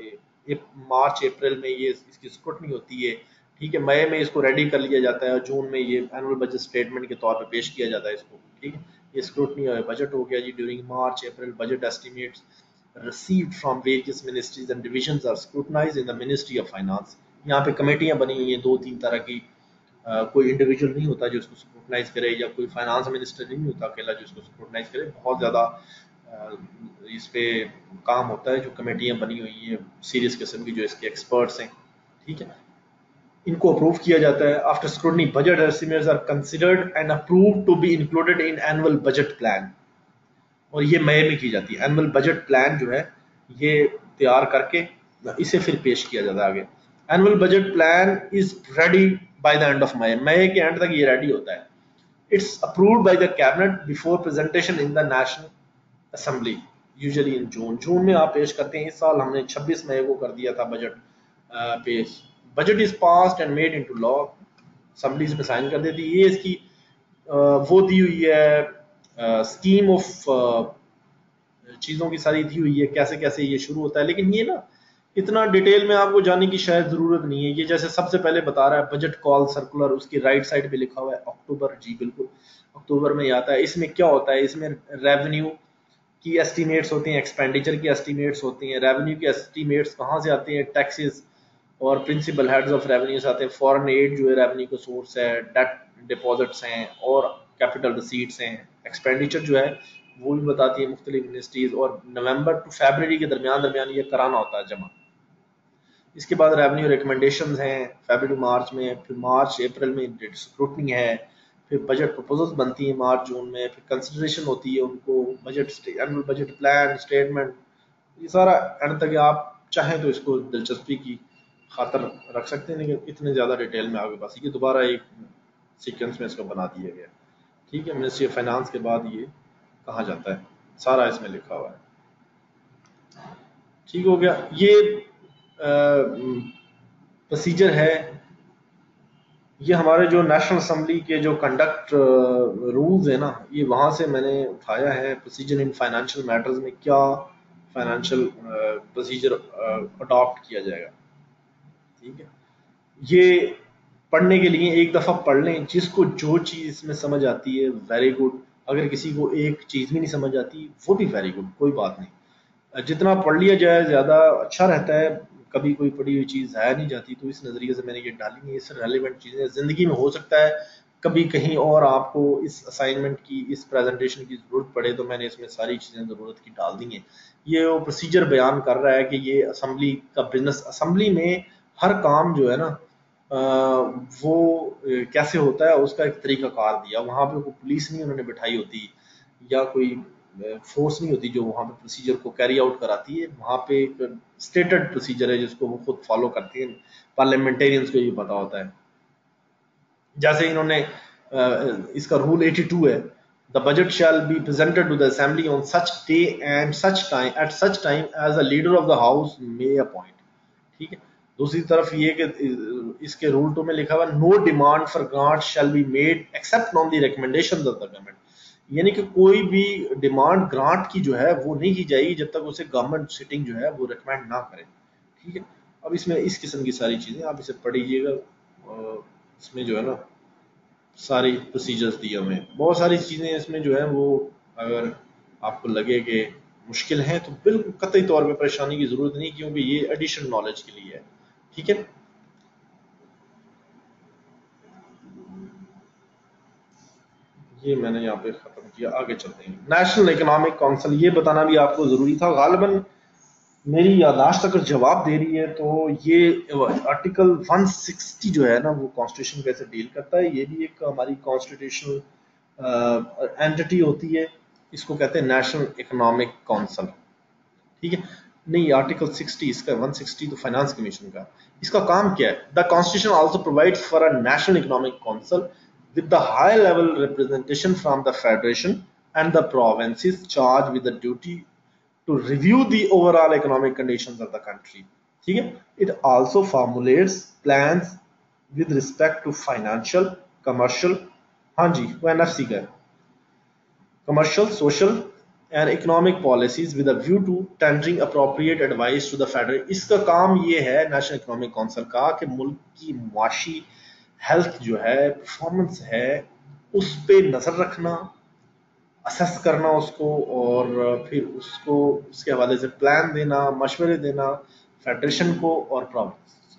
[SPEAKER 1] मार्च अप्रैल में ये इसकी स्क्रूटनी होती है। ठीक है, मई में इसको रेडी कर लिया जाता है और जून में ये एनुअल बजट स्टेटमेंट के तौर पर पेश किया जाता है इसको। ठीक है, ये स्क्रूटनी और बजट हो गया जी। During March April budget estimates received from various ministries and divisions are scrutinized in the Ministry of Finance। यहाँ पे कमेटियां बनी हुई हैं दो तीन तरह की। आ, कोई इंडिविजुअल नहीं होता जो इसको स्क्रूटनाइज करे, या कोई फाइनेंस मिनिस्टर नहीं होता अकेला जो इसको स्क्रूटनाइज करे। बहुत ज़्यादा इस पे काम होता है, जो कमेटियां बनी हुई हैं सीरियस किस्म की, जो इसके एक्सपर्ट्स हैं। ठीक है, इनको अप्रूव किया जाता है। After scrutiny budget estimates are considered and approved to be included in annual budget plan. और ये मई में की जाती है। एनुअल बजट प्लान जो है ये तैयार करके इसे फिर पेश किया जाता है आगे। Annual budget plan is ready by the end of May. May के एंड तक ये रेडी होता है। It's approved by the cabinet before presentation in the national assembly, usually in June. June में आप पेश करते हैं। इस साल हमने छब्बीस मई को कर दिया था बजट पेश। Budget is passed and made into law, assembly इसमें साइन कर देती है। ये इसकी वो दी हुई है स्कीम ऑफ चीज़ों की सारी दी हुई है, कैसे कैसे ये शुरू होता है। लेकिन ये ना इतना डिटेल में आपको जाने की शायद ज़रूरत नहीं है। ये जैसे सबसे पहले बता रहा है बजट कॉल सर्कुलर, उसकी राइट साइड पे लिखा हुआ है अक्टूबर। जी बिल्कुल, अक्टूबर में आता है। इसमें क्या होता है, इसमें रेवेन्यू की एस्टीमेट्स होती हैं, एक्सपेंडिचर की एस्टीमेट्स होती हैं। रेवेन्यू की एस्टीमेट्स कहाँ से आती हैं, टैक्सेस और प्रिंसिपल हेड्स ऑफ रेवेन्यूज आते हैं। फॉरेन एड जो है रेवेन्यू का सोर्स है, डेट डिपॉजिट्स हैं और कैपिटल रिसीट्स हैं। एक्सपेंडिचर जो है वो भी बताती है मुख्तलिफ मिनिस्ट्रीज, और नवंबर टू फरवरी के दरमियान दरमियान ये कराना होता है जमा। इसके बाद रेवेन्यू रिकमेंडेशंस हैं फरवरी मार्च में, फिर मार्च अप्रैल में स्क्रूटनी है, फिर बजट प्रपोजल्स बनती हैं मार्च जून में, फिर कंसिडरेशन होती है उनको, budget annual budget plan statement, ये सारा एंड तक आप चाहें तो इसको दिलचस्पी की खातर रख सकते हैं। लेकिन इतने ज़्यादा डिटेल में आपके पास ये दोबारा एक सीक्वेंस में इसको बना दिया गया। ठीक है, मिनिस्ट्री ऑफ फाइनेंस के बाद ये कहाँ जाता है, सारा इसमें लिखा हुआ है। ठीक हो गया। ये प्रोसीजर है, ये हमारे जो नेशनल असेंबली के जो कंडक्ट रूल्स है ना, ये वहाँ से मैंने उठाया है। प्रोसीजर इन फाइनेंशियल मैटर्स में क्या फाइनेंशियल प्रोसीजर अडॉप्ट किया जाएगा। ठीक है, ये पढ़ने के लिए एक दफ़ा पढ़ लें। जिसको जो चीज़ इसमें समझ आती है वेरी गुड, अगर किसी को एक चीज़ भी नहीं समझ आती वो भी वेरी गुड, कोई बात नहीं। जितना पढ़ लिया जाए ज़्यादा अच्छा रहता है। कभी कोई पढ़ी हुई चीज़ ज़ाया नहीं जाती, तो इस नज़रिए से मैंने ये डाली नहीं। इससे रेलिवेंट चीज़ें ज़िंदगी में हो सकता है कभी कहीं और आपको इस असाइनमेंट की, इस प्रेजेंटेशन की ज़रूरत पड़े, तो मैंने इसमें सारी चीज़ें ज़रूरत की डाल दी हैं। ये वो प्रोसीजर बयान कर रहा है कि ये असेंबली का बिजनेस, असेंबली में हर काम जो है ना आ, वो कैसे होता है, उसका एक तरीका कार दिया। वहाँ पे कोई पुलिस नहीं उन्होंने बिठाई होती, या कोई फोर्स नहीं होती जो वहाँ पे प्रोसीजर को कैरी आउट कराती है। वहाँ पे एक स्टेटेड प्रोसीजर है जिसको वो खुद फॉलो करते हैं। पार्लियामेंटेरियंस को ये पता होता है। जैसे इन्होंने इसका रूल बयासी है, the budget shall be presented to the assembly on such day and such time at such time as the leader of the house may appoint. ठीक है, दूसरी तरफ ये कि इसके रूल टू में लिखा हुआ no demand for grant shall be made except on the recommendations of the government. यानी कि कोई भी डिमांड ग्रांट की जो है वो नहीं की जाएगी जब तक उसे गवर्नमेंट सिटिंग जो है वो रिकमेंड ना करे। ठीक है, अब इसमें इस किस्म की सारी चीज़ें आप इसे पढ़िएगा। इसमें जो है ना सारी प्रोसीजर्स दिए हुए हैं, बहुत सारी चीज़ें इसमें जो है वो अगर आपको लगे कि मुश्किल है तो बिल्कुल कतई तौर पे परेशानी की ज़रूरत नहीं, क्योंकि ये एडिशनल नॉलेज के लिए है। ठीक है, ये मैंने यहाँ पे खत्म किया, आगे चलते हैं। नेशनल इकोनॉमिक काउंसिल, ये बताना भी आपको जरूरी था, गालिबन मेरी याददाश्त अगर जवाब दे रही है तो ये आर्टिकल एक सौ साठ जो है ना वो कॉन्स्टिट्यूशन कैसे डील करता है, ये भी एक हमारी कॉन्स्टिट्यूशनल एंटिटी होती है, इसको कहते हैं नेशनल इकोनॉमिक काउंसिल। ठीक है, नहीं आर्टिकल साठ, इसका एक सौ साठ तो फाइनेंस कमीशन का, इसका काम क्या है? The constitution also provides for a national economic council with the high level representation from the federation and the provinces charged with the duty to review the overall economic conditions of the country. ठीक है, it also formulates plans with respect to financial, commercial, हाँ जी वो NFC का है, commercial, social and economic policies with a view to tendering appropriate advice to the federal. इसका काम ये है नेशनल इकोनॉमिक काउंसिल का कि मुल्क की मुआशी हेल्थ जो है, परफॉर्मेंस है, उस पे नजर रखना, असेस करना उसको, और फिर उसको उसके हवाले से प्लान देना, मशवरे देना फेडरेशन को और प्रोविंस।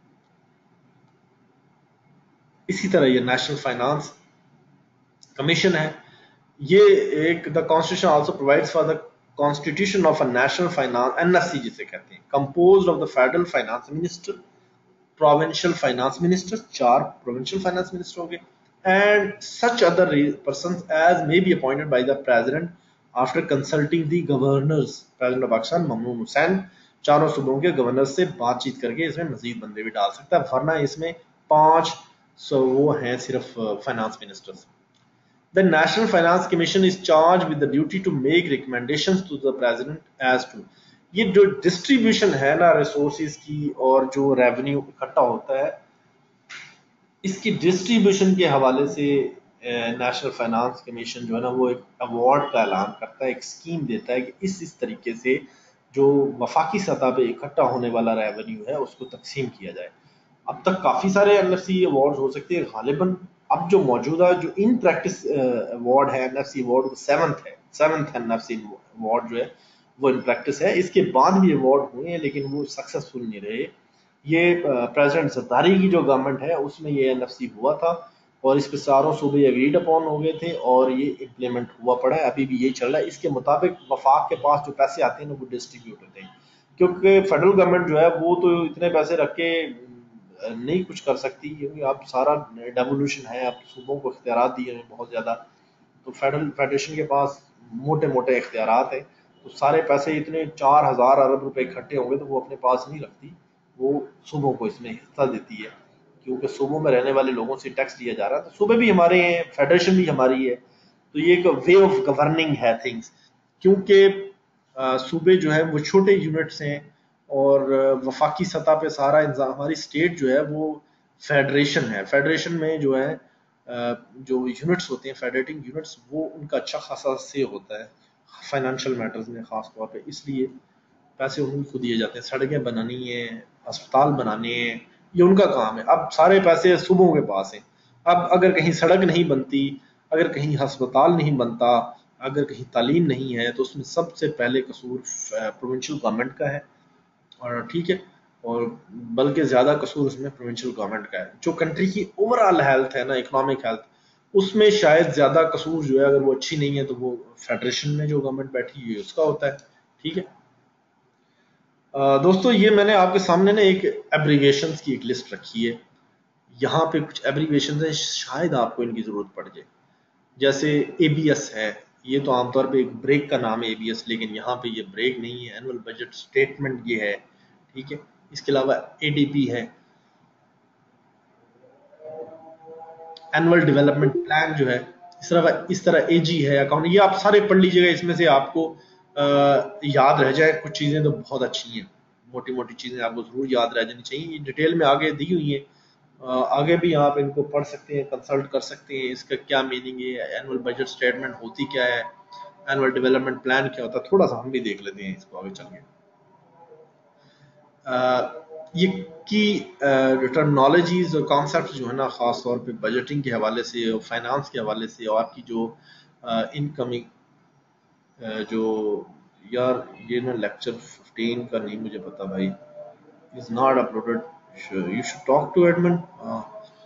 [SPEAKER 1] इसी तरह ये नेशनल फाइनेंस कमीशन है, ये एक the constitution also provides for the constitution of a national finance, NFC जिसे कहते हैं, composed of the federal finance minister, provincial finance minister, चार प्रोविंशियल फाइनेंस मिनिस्टर हो गए, and such other persons as may be appointed by the president after consulting the governors, president of Pakistan Mamnoon Hussain चारों सूबों के governor से बातचीत करके इसमें मजीद बंदे भी डाल सकता है, वरना इसमें पांच सौ वो हैं सिर्फ finance ministers. The National Finance Commission is charged with the duty to make recommendations to the president as to, ये जो डिस्ट्रीब्यूशन है ना रिसोर्सेज की और जो रेवेन्यू इकट्ठा होता है, इसकी डिस्ट्रीब्यूशन के हवाले से नेशनल फाइनेंस कमीशन जो है ना वो एक अवार्ड का ऐलान करता है, एक स्कीम देता है कि इस इस तरीके से जो वफाकी सतह पे इकट्ठा होने वाला रेवेन्यू है उसको तकसीम किया जाए। अब तक काफी सारे एनएफसी अवार्ड हो सकते हैं, गालिबन अब जो मौजूदा जो इन प्रैक्टिस अवार्ड है एनएफसी अवार्ड, वो सेवंथ है, सेवंथ एनएफसी अवार्ड जो है वो इन प्रैक्टिस है। इसके बाद भी अवार्ड हुए हैं लेकिन वो सक्सेसफुल नहीं रहे। ये प्रेसिडेंट जरदारी की जो गवर्नमेंट है उसमें ये एनएफसी हुआ था और इस पे चारों सूबे एग्रीड अपॉन हो गए थे और ये इम्प्लीमेंट हुआ पड़ा है, अभी भी यही चल रहा है। इसके मुताबिक वफाक के पास जो पैसे आते हैं ना वो डिस्ट्रीब्यूट होते हैं, क्योंकि फेडरल गवर्नमेंट जो है वो तो इतने पैसे रख के नहीं कुछ कर सकती, क्योंकि अब सारा डेवोल्यूशन है, अब सूबों को इख्तियार दिए हैं बहुत ज़्यादा, तो फेडरल फेडरेशन के पास मोटे मोटे इख्तियार हैं, तो सारे पैसे इतने चार हजार अरब रुपए इकट्ठे होंगे तो वो अपने पास नहीं रखती, वो सूबों को इसमें हिस्सा देती है, क्योंकि सूबों में रहने वाले लोगों से टैक्स लिया जा रहा है, तो सूबे भी हमारे हैं, फेडरेशन भी हमारी है, तो ये एक वे ऑफ गवर्निंग है थिंग्स, क्योंकि सूबे जो है वो छोटे यूनिट्स हैं और वफाकी सतह पे सारा इंतजाम, हमारी स्टेट जो है वो फेडरेशन है, फेडरेशन में जो है जो यूनिट्स होते हैं फेडरेटिंग यूनिट्स, वो उनका अच्छा खासा से होता है फाइनेंशियल मैटर्स में खास तौर पे, इसलिए पैसे उनको दिए जाते हैं, सड़कें बनानी है, अस्पताल बनाने हैं, ये उनका काम है। अब सारे पैसे सूबों के पास हैं, अब अगर कहीं सड़क नहीं बनती, अगर कहीं अस्पताल नहीं बनता, अगर कहीं तालीम नहीं है, तो उसमें सबसे पहले कसूर प्रोविंशियल गवर्नमेंट का है, और ठीक है, और बल्कि ज्यादा कसूर उसमें प्रोविंशियल गवर्नमेंट का है। जो कंट्री की ओवरऑल हेल्थ है ना, इकोनॉमिक हेल्थ, उसमें शायद ज्यादा कसूर जो है अगर वो अच्छी नहीं है तो वो फेडरेशन में जो गवर्नमेंट बैठी हुई है उसका होता है। ठीक है दोस्तों, ये मैंने आपके सामने ना एक एब्रीविएशंस की एक लिस्ट रखी है, यहाँ पे कुछ एब्रीविएशंस हैं, शायद आपको इनकी जरूरत पड़ जाए, जैसे एबीएस है, ये तो आमतौर पे एक ब्रेक का नाम है एबीएस, लेकिन यहाँ पे ये ब्रेक नहीं है, एनुअल बजट स्टेटमेंट ये है। ठीक है, इसके अलावा एडीपी है, एनुअल डेवलपमेंट प्लान जो है, इस तरह इस तरह एजी है, अकाउंट, ये आप सारे पढ़ लीजिएगा, इसमें से आपको आ, याद रह जाए कुछ चीजें तो बहुत अच्छी हैं, मोटी मोटी चीजें आपको जरूर याद रह जानी चाहिए, ये डिटेल में आगे दी हुई है, आगे भी आप इनको पढ़ सकते हैं, कंसल्ट कर सकते हैं, इसका क्या मीनिंग है, एनुअल बजट स्टेटमेंट होती क्या है, एनुअल डेवलपमेंट प्लान क्या होता है, थोड़ा सा हम भी देख लेते हैं इसको आगे चल के। ये की टर्मिनोलॉजीज और कॉन्सेप्ट जो है ना, खास तौर पे बजटिंग के हवाले से और फाइनेंस के हवाले से, और आपकी जो इनकमिंग जो, यार ये ना लेक्चर फिफ्टीन का नहीं मुझे पता भाई, is not uploaded Sure, you should talk to admin. Uh,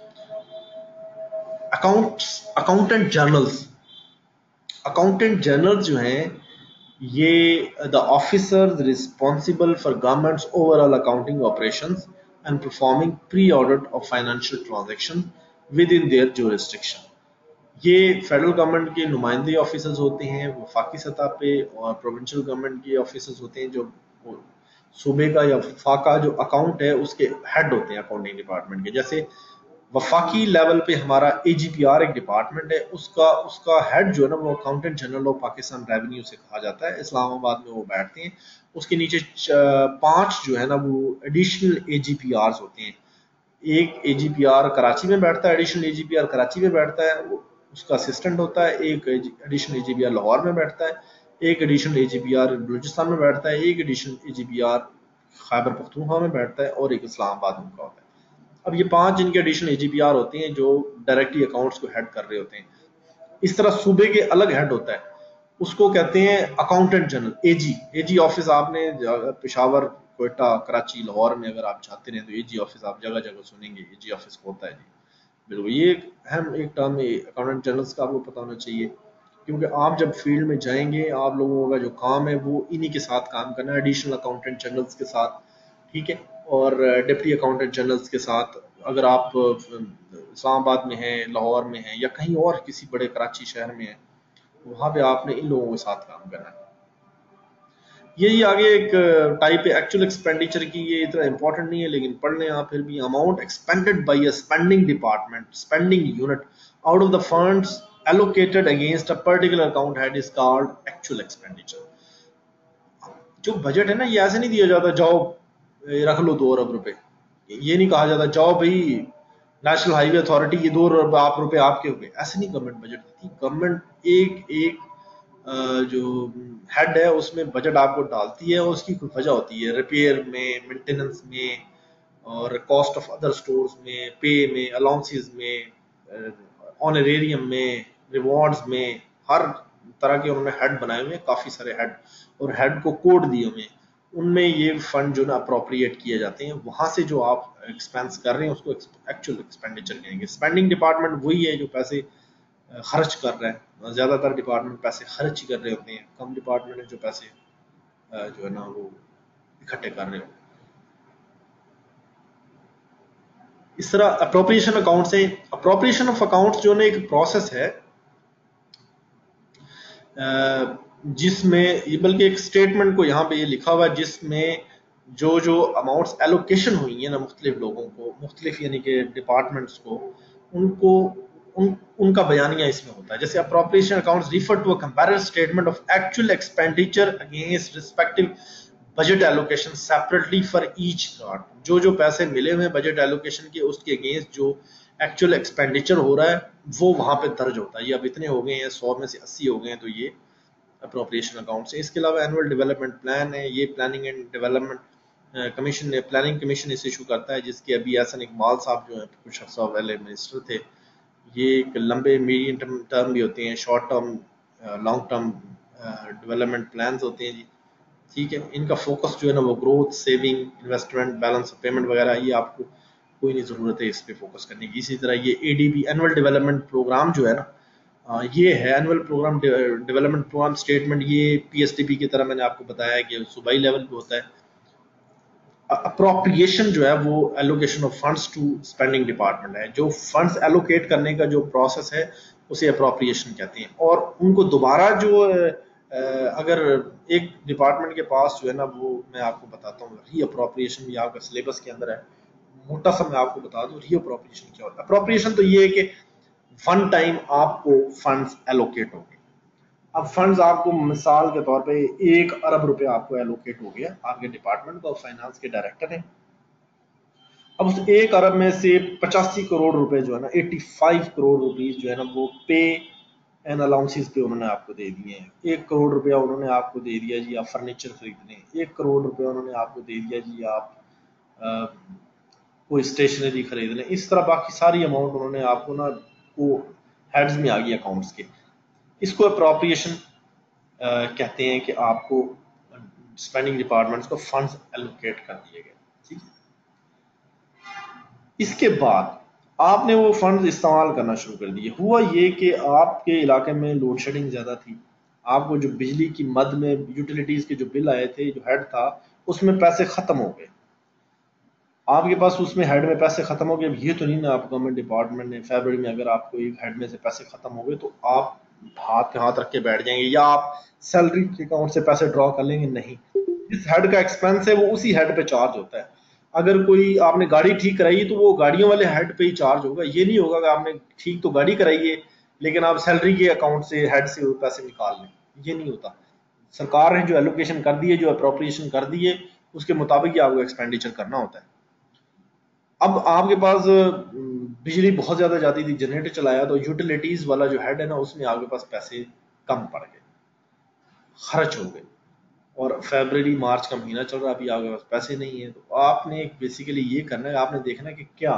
[SPEAKER 1] accounts, accountant journals, accountant general जो हैं ये the officer responsible for government's overall accounting operations and performing pre audit of financial transaction within their jurisdiction. ये federal government के नुमाइंदे officers होते हैं वफाकी सतह पे, और प्रोविंशियल गवर्नमेंट के ऑफिसर्स होते हैं जो सूबे का या वफाका जो अकाउंट है उसके हेड होते हैं अकाउंटिंग डिपार्टमेंट के। जैसे वफाकी लेवल पे हमारा एजीपीआर एक डिपार्टमेंट है, उसका उसका हेड जो है ना वो accountant general of Pakistan revenue से कहा जाता है, इस्लामाबाद में वो बैठते हैं। उसके नीचे पांच जो है ना वो एडिशनल एजीपीआर होते हैं। एक एजीपीआर कराची में बैठता है, एडिशनल एजीपीआर कराची में बैठता है, वो उसका असिस्टेंट होता है। एक एडिशनल एजीपीआर लाहौर में बैठता है, एक एडिशनल एजीपीआर बलूचिस्तान में बैठता है, एक एडिशनल एजीपीआर खैबर पख्तूनख्वा में बैठता है, और एक इस्लामाबाद में होता है। अब ये पांच जिनके एडिशनल एजीपीआर होते हैं जो डायरेक्टली अकाउंट्स को हेड कर रहे होते हैं। इस तरह सूबे के अलग हेड होता है, उसको कहते हैं accountant general. AG AG office आपने पेशावर, कोयटा, कराची, लाहौर में अगर आप जाते रहे तो एजी ऑफिस आप जगह जगह सुनेंगे, एजी ऑफिस होता है जी। बिल्कुल, ये एक अहम एक टर्म है अकाउंटेंट जनरल्स का, आपको पता होना चाहिए, क्योंकि आप जब फील्ड में जाएंगे आप लोगों का जो काम है वो इन्हीं के साथ काम करना है, एडिशनल अकाउंटेंट जनरल्स के साथ, ठीक है। और डिप्टी अकाउंटेंट जनरल्स के साथ अगर आप इस्लामाबाद में हैं, लाहौर में हैं, या कहीं और किसी बड़े कराची शहर में हैं, वहां पे आपने इन लोगों के साथ काम करना है। यही आगे एक टाइप है एक्चुअल एक्सपेंडिचर की, ये इतना इंपॉर्टेंट नहीं है लेकिन पढ़ लें आप फिर भी। Amount expended by a spending department, spending unit out of the funds allocated against a particular account head is called actual expenditure। जो बजट है ना ये ऐसे नहीं दिया जाता जाओ रख लो दो अरब रुपए, ये नहीं कहा जाता जाओ भाई नेशनल हाईवे अथॉरिटी ये दो अरब आप रुपए आपके हो गए, ऐसे नहीं गवर्नमेंट बजट देती। गवर्नमेंट एक एक जो हेड है उसमें बजट आपको डालती है और उसकी कोई वजह होती है, रिपेयर में, मेंटेनेंस में, और कॉस्ट ऑफ अदर स्टोर्स में, पे में, अलाउंसेस में, ऑनरेरियम में, रिवॉर्ड्स में, हर तरह के उन्होंने हेड बनाए हुए हैं, काफी सारे हेड, और हेड को कोड दिए हुए हैं, उनमें ये फंड जो ना अप्रोप्रिएट किए जाते हैं। वहां से जो आप एक्सपेंस कर रहे हैं उसको एक्चुअल एक्सपेंडिचर कहेंगे। स्पेंडिंग डिपार्टमेंट वही है जो पैसे खर्च कर रहा है, ज्यादातर डिपार्टमेंट पैसे खर्च ही कर रहे होते हैं, कम डिपार्टमेंट है जो पैसे जो है ना वो इकट्ठे कर रहे होते हैं। इस तरह अप्रोप्रिएशन अकाउंट से, अप्रोप्रिएशन ऑफ अकाउंट्स जो ना एक प्रोसेस है जिसमें, बल्कि एक स्टेटमेंट को यहाँ पे ये लिखा हुआ है जिसमें जो जो अमाउंट्स एलोकेशन हुई है ना मुख्तलिफ लोगों को, मुख्तलिफ यानी कि डिपार्टमेंट्स को, उनको उन उनका बयानिया इसमें होता है। जैसे appropriation accounts refer to a comparative statement of actual expenditure against respective budget allocation separately for each card. जो जो पैसे मिले हुए हैं बजट एलोकेशन के उसके अगेंस्ट जो एक्चुअल एक्सपेंडिचर हो रहा है वो वहां पे दर्ज होता है। ये अब इतने हो गए हैं, सौ में से अस्सी हो गए हैं, तो ये अप्रोप्रिएशन अकाउंट है। इसके अलावा एनुअल डेवलपमेंट प्लान है, ये प्लानिंग एंड डेवलपमेंट कमीशन ने, प्लानिंग कमीशन इसे इशू करता है, जिसके अभी एहसन इकबाल साहब जो है कुछ अर्सा पहले मिनिस्टर थे। ये एक लंबे मीडियम टर्म भी होते हैं, short term, long term development plan होते हैं जी, ठीक है। इनका फोकस जो है ना वो growth, saving, investment, balance payment वगैरह, ये आपको कोई नहीं जरूरत है इस पे फोकस करने की। इसी तरह ये एडीबी एनुअल डेवलपमेंट प्रोग्राम जो है ना, ये है annual program development program statement. ये पीएसडीपी की तरह मैंने आपको बताया कि सूबाई लेवल पे होता है। अप्रोप्रिएशन जो है वो allocation of funds to spending department है, जो फंड्स एलोकेट करने का जो प्रोसेस है उसे अप्रोप्रिएशन कहते हैं। और उनको दोबारा जो अगर एक डिपार्टमेंट के पास जो है ना, वो मैं आपको बताता हूँ री अप्रोप्रिएशन, ये आपका सिलेबस के अंदर है, मोटा सा मैं आपको बता दूं री अप्रोप्रिएशन क्या होता है। अप्रोप्रिएशन तो ये है कि वन टाइम आपको फंड्स एलोकेट हो गए। अब फंड्स आपको मिसाल के तौर पे एक अरब रुपए आपको एलोकेट हो गया, आपके डिपार्टमेंट को फाइनेंस के डायरेक्टर हैं। अब उस एक अरब में से पचासी करोड़ रुपए जो है ना, पचासी करोड़ रुपीस जो है ना वो पे एंड अलाउंसेस पे उन्होंने आपको दे दिए हैं। एक करोड़ रुपया उन्होंने आपको दे दिया जी आप फर्नीचर खरीदने, एक करोड़ रुपया उन्होंने आपको दे दिया जी आप आ, कोई स्टेशनरी खरीदने। इस तरह बाकी सारी अमाउंट उन्होंने आपको ना वो हेड्स में आ गई अकाउंट्स के। इसको अप्रोप्रिएशन कहते हैं कि आपको स्पेंडिंग डिपार्टमेंट्स को फंड्स एलोकेट कर दिए गए, ठीक है। इसके बाद आपने वो फंड इस्तेमाल करना शुरू कर दिए। हुआ ये कि आपके इलाके में लोड शेडिंग ज़्यादा थी, आपको जो बिजली की मद में यूटिलिटीज़ के जो बिल आए थे, जो हेड था उसमें पैसे ख़त्म हो गए। आपके पास उसमें हेड में पैसे खत्म हो गए। अब ये तो नहीं ना आप गवर्नमेंट डिपार्टमेंट ने फरवरी में अगर आपको एक हेड में से पैसे खत्म हो गए तो आप हाथ पे हाथ रख के बैठ जाएंगे या आप सैलरी के अकाउंट से पैसे ड्रॉ कर लेंगे। नहीं, जिस हेड का एक्सपेंस है वो उसी हेड पे चार्ज होता है। अगर कोई आपने गाड़ी ठीक कराई तो वो गाड़ियों वाले हेड पे ही चार्ज होगा। ये नहीं होगा कि आपने ठीक तो गाड़ी कराई है लेकिन आप सैलरी के अकाउंट से हेड से वो पैसे निकाल लें, ये नहीं होता। सरकार ने जो एलोकेशन कर दी है, जो अप्रोप्रिएशन कर दी है, उसके मुताबिक ही आपको एक्सपेंडिचर करना होता है। अब आपके पास बिजली बहुत ज्यादा जाती थी, जनरेटर चलाया तो यूटिलिटीज वाला जो हेड है ना उसमें आपके पास पैसे कम पड़ गए, खर्च हो गए। और फरवरी मार्च का महीना चल रहा है, अभी आपके पास पैसे नहीं है। तो आपने बेसिकली ये करना है, आपने देखना है कि क्या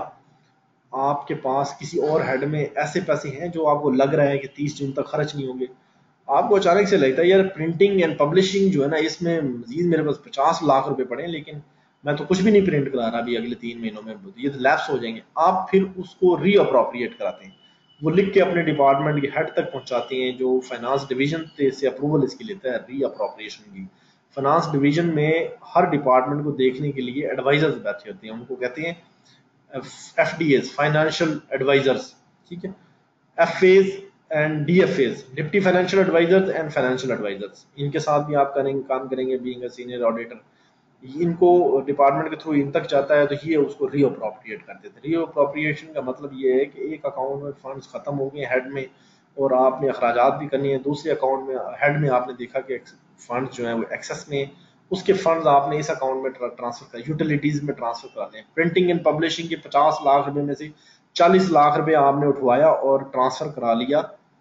[SPEAKER 1] आपके पास किसी और हेड में ऐसे पैसे हैं जो आपको लग रहा है कि तीस जून तक खर्च नहीं होंगे। आपको अचानक से लगता है यार प्रिंटिंग एंड पब्लिशिंग जो है ना इसमें मजीद मेरे पास पचास लाख रुपए पड़े हैं लेकिन मैं तो कुछ भी नहीं प्रिंट करा रहा अभी अगले तीन महीनों में, ये तो लैप्स हो जाएंगे। आप फिर उसको रीअप्रोप्रिएट कराते हैं, वो लिख के अपने डिपार्टमेंट के हेड तक पहुंचाते हैं जो फाइनेंस डिवीजन से अप्रूवल इसकी लेता है रीअप्रोप्रिएशन की। फाइनेंस डिवीजन में हर डिपार्टमेंट को देखने के लिए एडवाइजर्स बैठे होते हैं, उनको कहते हैं F D As, financial advisers, ठीक है। F As and D F As, deputy financial advisers and financial advisers, इनके साथ भी आप करेंगे काम करेंगे बीइंग अ सीनियर ऑडिटर। इनको डिपार्टमेंट के थ्रू इन तक जाता है तो ये उसको रीअप्रोप्रिएट कर देते हैं। रीअप्रोप्रिएशन का मतलब ये है कि एक अकाउंट में फंड्स खत्म हो गए हेड में और आपने अखराजात भी करनी है, दूसरे अकाउंट में हेड में आपने देखा कि फंड जो है वो एक्सेस में, उसके फंड्स आपने इस अकाउंट में ट्रांसफर कर यूटिलिटीज में ट्रांसफर कराते हैं। प्रिंटिंग एंड पब्लिशिंग के पचास लाख रुपए में से चालीस लाख रुपए आपने उठवाया और ट्रांसफर करा लिया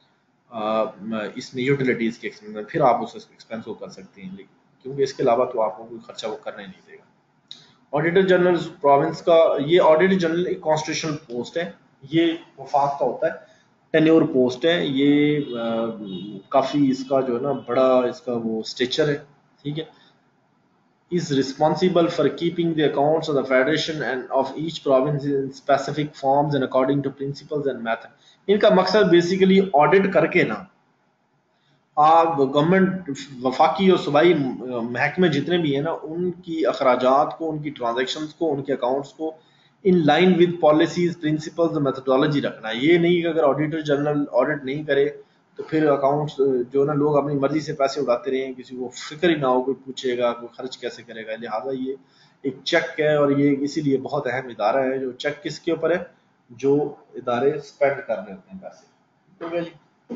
[SPEAKER 1] इसमें यूटिलिटीज के एक्सपेंस में, फिर आप उस एक्सपेंस को कर सकते हैं, क्योंकि इसके अलावा तो आपको कोई खर्चा वो करने नहीं देगा। ऑडिटर जनरल प्रोविंस का, ये ऑडिटर जनरल एक कॉन्स्टिट्यूशनल पोस्ट है, ये वफाक का होता है, टेन्योर पोस्ट है ये। आ, काफी इसका जो है ना बड़ा इसका वो स्टेचर है, ठीक है। is responsible for keeping the accounts of the federation and of each province in specific forms and according to principles and method। इनका मकसद बेसिकली ऑडिट करके ना आप गवर्नमेंट वफाकी और सूबाई महकमे जितने भी हैं ना उनकी अखराजात को, उनकी ट्रांजैक्शंस को, उनके अकाउंट्स को in line with policies, principles, methodology रखना। ये नहीं कि अगर ऑडिटर जनरल ऑडिट नहीं करे तो फिर अकाउंट्स जो ना लोग अपनी मर्जी से पैसे उड़ाते रहे, किसी को फिक्र ही ना हो, कोई पूछेगा कोई खर्च कैसे करेगा। लिहाजा ये एक चेक है और ये इसीलिए बहुत अहम इदारा है। जो चेक किसके ऊपर है, जो इदारे स्पेंड कर रहे होते हैं पैसे, ठीक है जी।